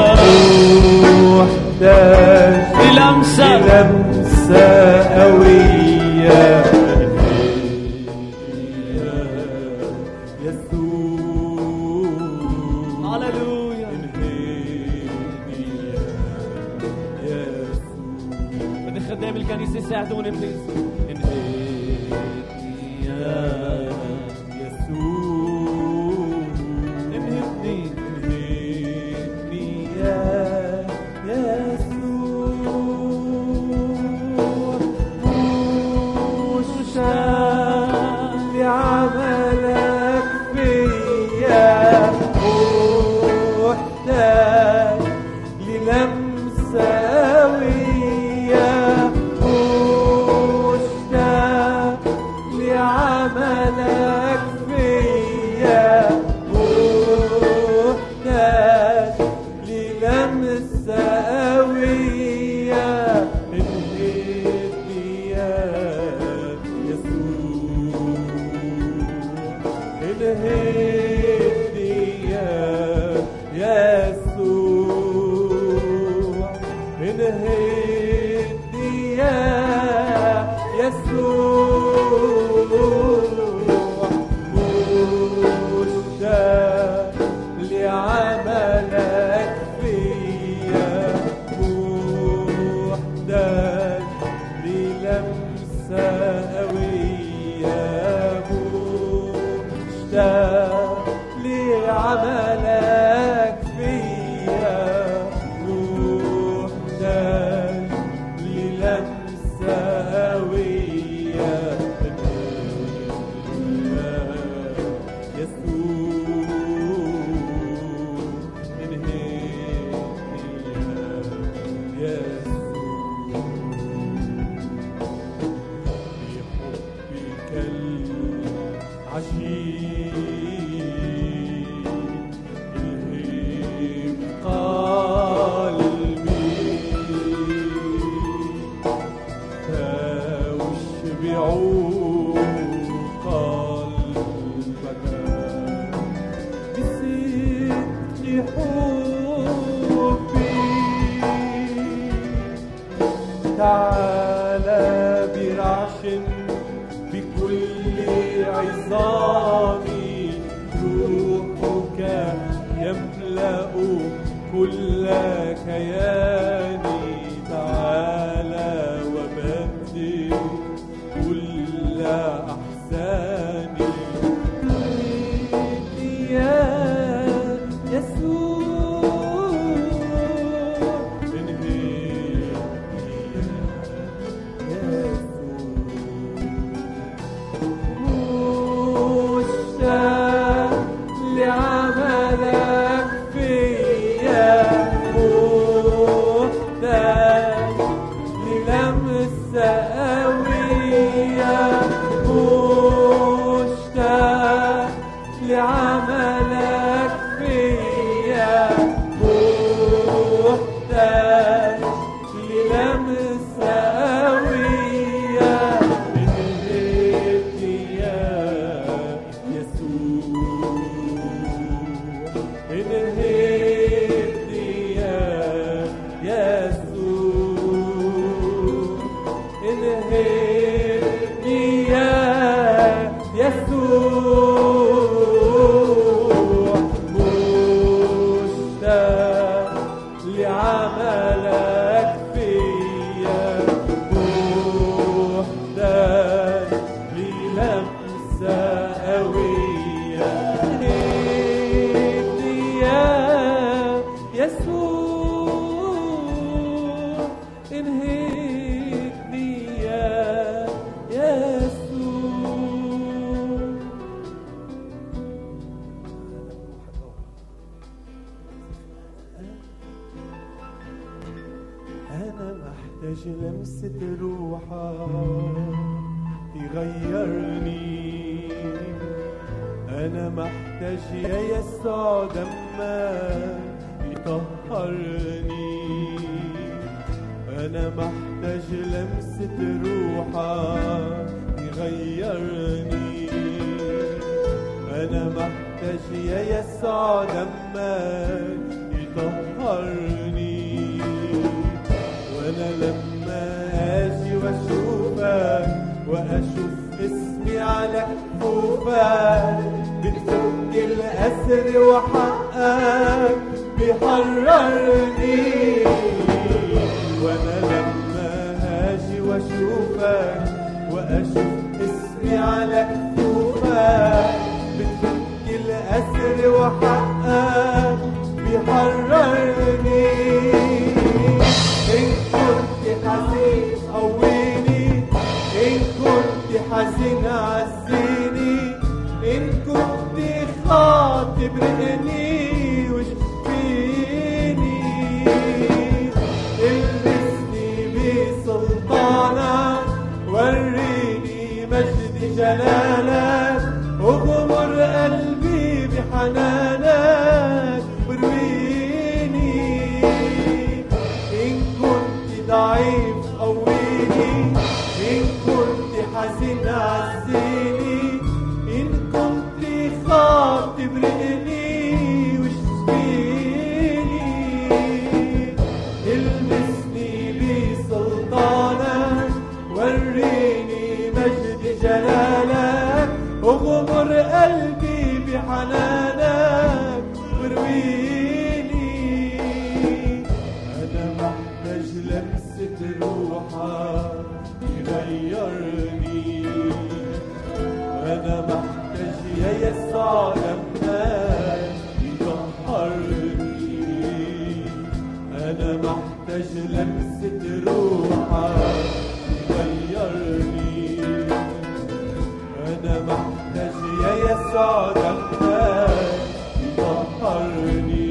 محتاج للمسة قوية. هللويا. بدي خدام الكنيسة يساعدوني بليز. لعملك فيا، محتاج المسني بسلطانك وريني مجد جلالك، اغمر قلبي بحنانك وارويني. أنا محتاج لمسة روحك يغيرني، أنا محتاج يا يسوع دمك يطهرني، أنا محتاج لمسة روحك يغيرني، أنا محتاج يا يسوع دمك يطهرني.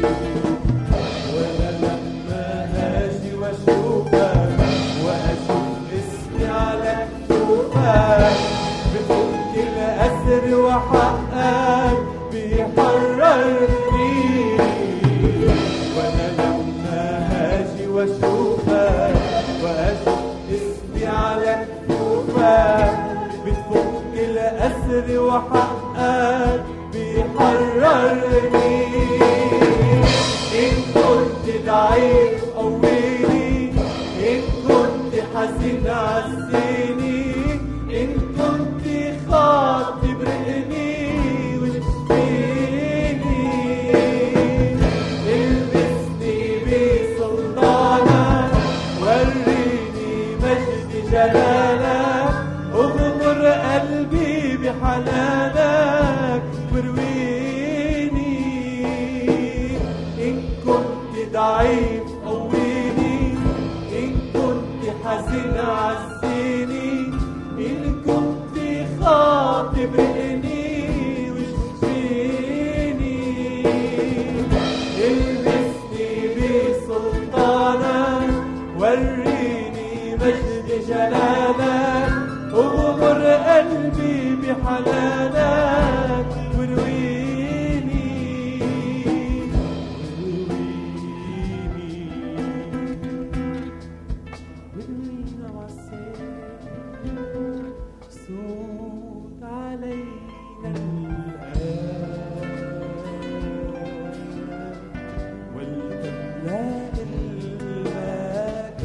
وأنا لما هاجي وأشوفك وأشوف اسمي على كتوفك، بفك الأسر وحقك بيحررني. وأنا لما هاجي وأشوفك وأشوف اسمي على كتوفك، بتفك الأسر وحقك بيحررني. إن كنت ضعيف قويني، إن كنت حزين عزيني، إن كنت خاطي برقني واشفيني. البسني بسلطانك، وريني مجد جلالك، اغمر قلبي بحنانك وارويني. إن كنت ضعيف قويني، إن كنت حزين عزيني، إن كنت خاطي برقني واشفيني. البسني بسلطانك، وريني مجد جلالك، اغمر قلبي بحنانك وارويني. واروينا وعسير صوت علينا الآن، ولتملأ المكان.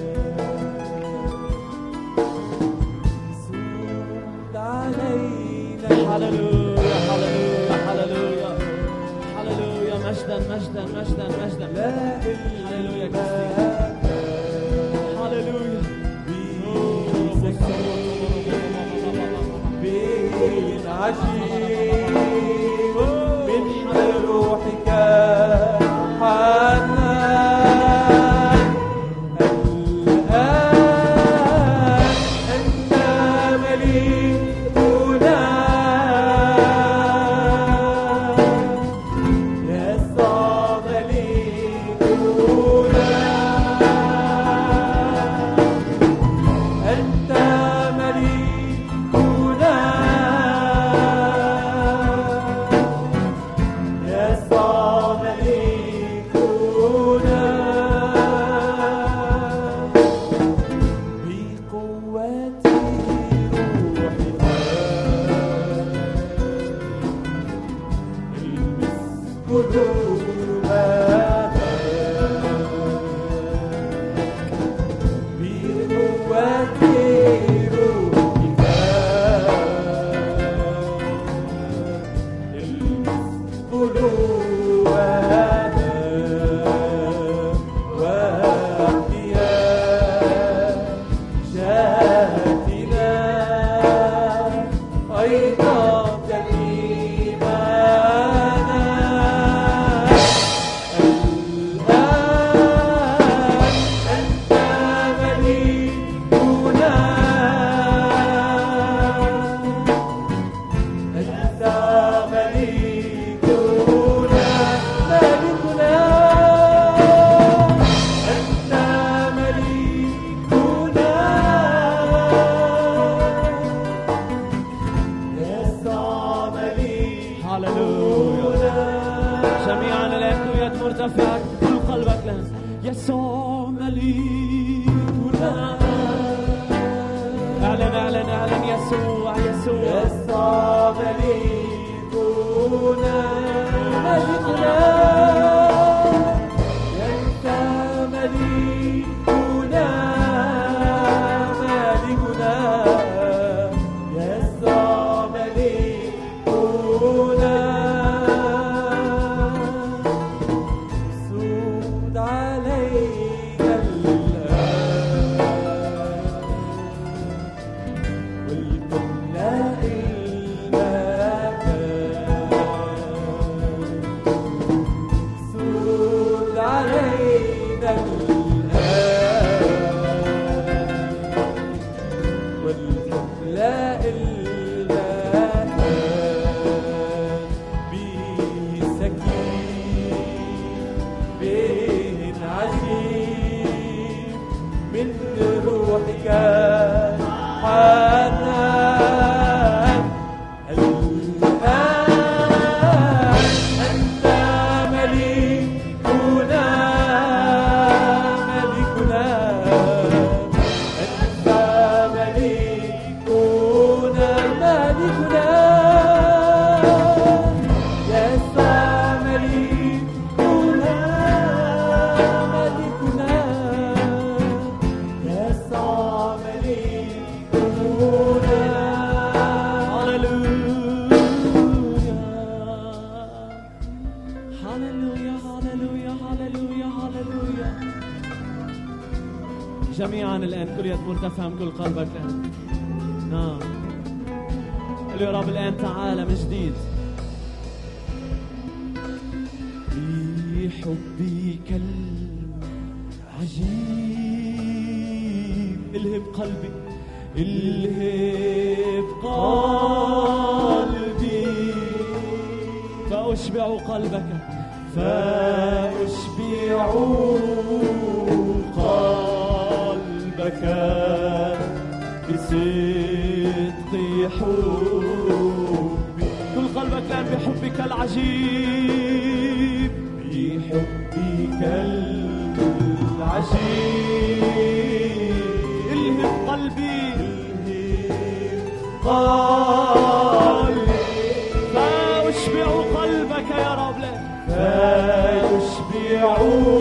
صوت علينا. هللويا هللويا هللويا هللويا. مجدا مجدا مجدا مجدا. هللويا هللويا. بين عجيب من روحك حنان. الآن أنت مليكنا، يسوع مليكنا. أنت مليكنا، يسوع مليكنا. بقوة روحك المس قلوبنا، بقوة روحك المس قلوبنا، واحيا جهتنا أيضا ترنيمنا. الآن أنت مليكنا، أنت مليكنا. ملكنا، أنت مليكنا. يسوع مليكنا. هللويا. جميعا الآن مرتفعة كل قلبك له. يسوع مليكنا. اعلن اعلن اعلن. يسوع يسوع يسوع مليكنا. ملكنا، أنت مليكنا. ملكنا، يد مرتفعة من كل قلبك الآن. نعم. قل يا رب الآن تعالى من جديد. بحبك العجيب الهب قلبي، الهب قلبي، فأشبع قلبك، فأشبع قلبك بصدق حبي. كل قلبك الآن بحبك العجيب، بحبك العجيب الهب قلبي، قلبي، فأشبع قلبك يا رب، فأشبع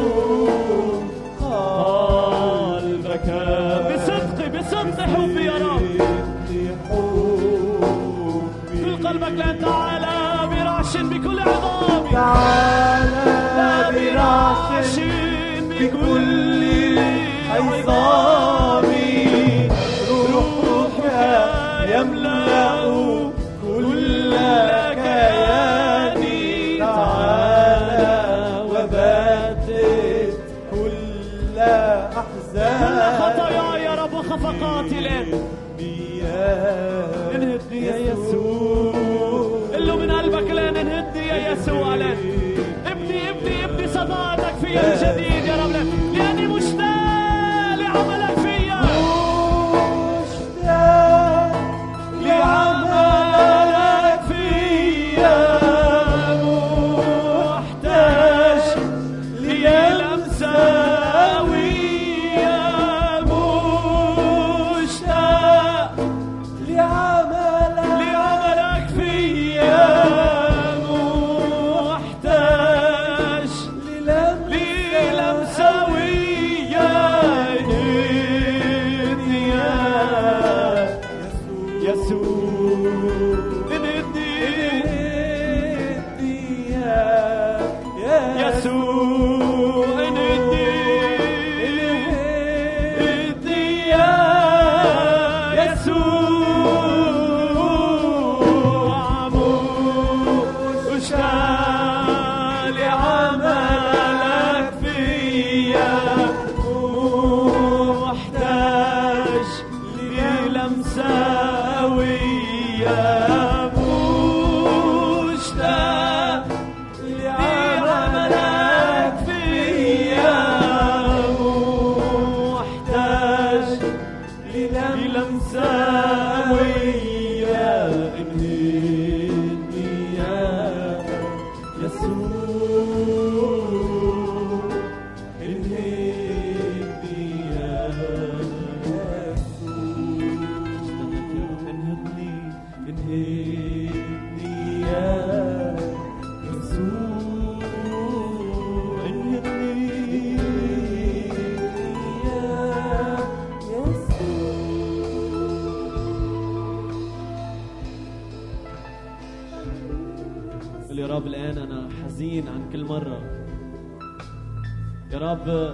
قلبك بصدق حبي يا رب. كل قلبك لأن تعالى براش بكل عظامي، تعالى براش بكل عظامي، روحك يملأ كل كياني، تعالى وبدد كل أحزاني، كل خطاياي يا رب وخفقاتي الآن انهدني يا يسوع. قل له من قلبك الآن انهدني يا يسوع الآن. ابني صداقتك فيا من جديد يا رب، لأني مشتاق لعملك فيا، مشتاق لعملك فيا، محتاج للمسة قوية، مشتاق لعملك فيا، محتاج للمسة قوية. انهدني يا يسوع، انهدني يا يسوع، انهدني يا يسوع، مشتاق لعملك فيا، محتاج للمسة قوية، مشتاق لعملك فيا، محتاج للمسة قوية. انهدني يا يسوع، انهدني يا يسوع، انهدني يا يسوع، انهدني يا يسوع. قل يا رب الآن أنا حزين عن كل مرة يا رب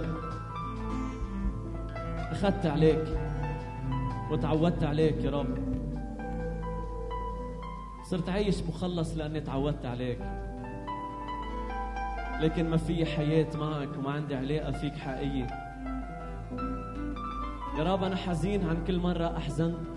أخذت عليك وتعودت عليك يا رب، صرت عايش مخلص لأني تعودت عليك، لكن ما في حياة معك وما عندي علاقة فيك حقيقية. يا رب أنا حزين عن كل مرة أحزنت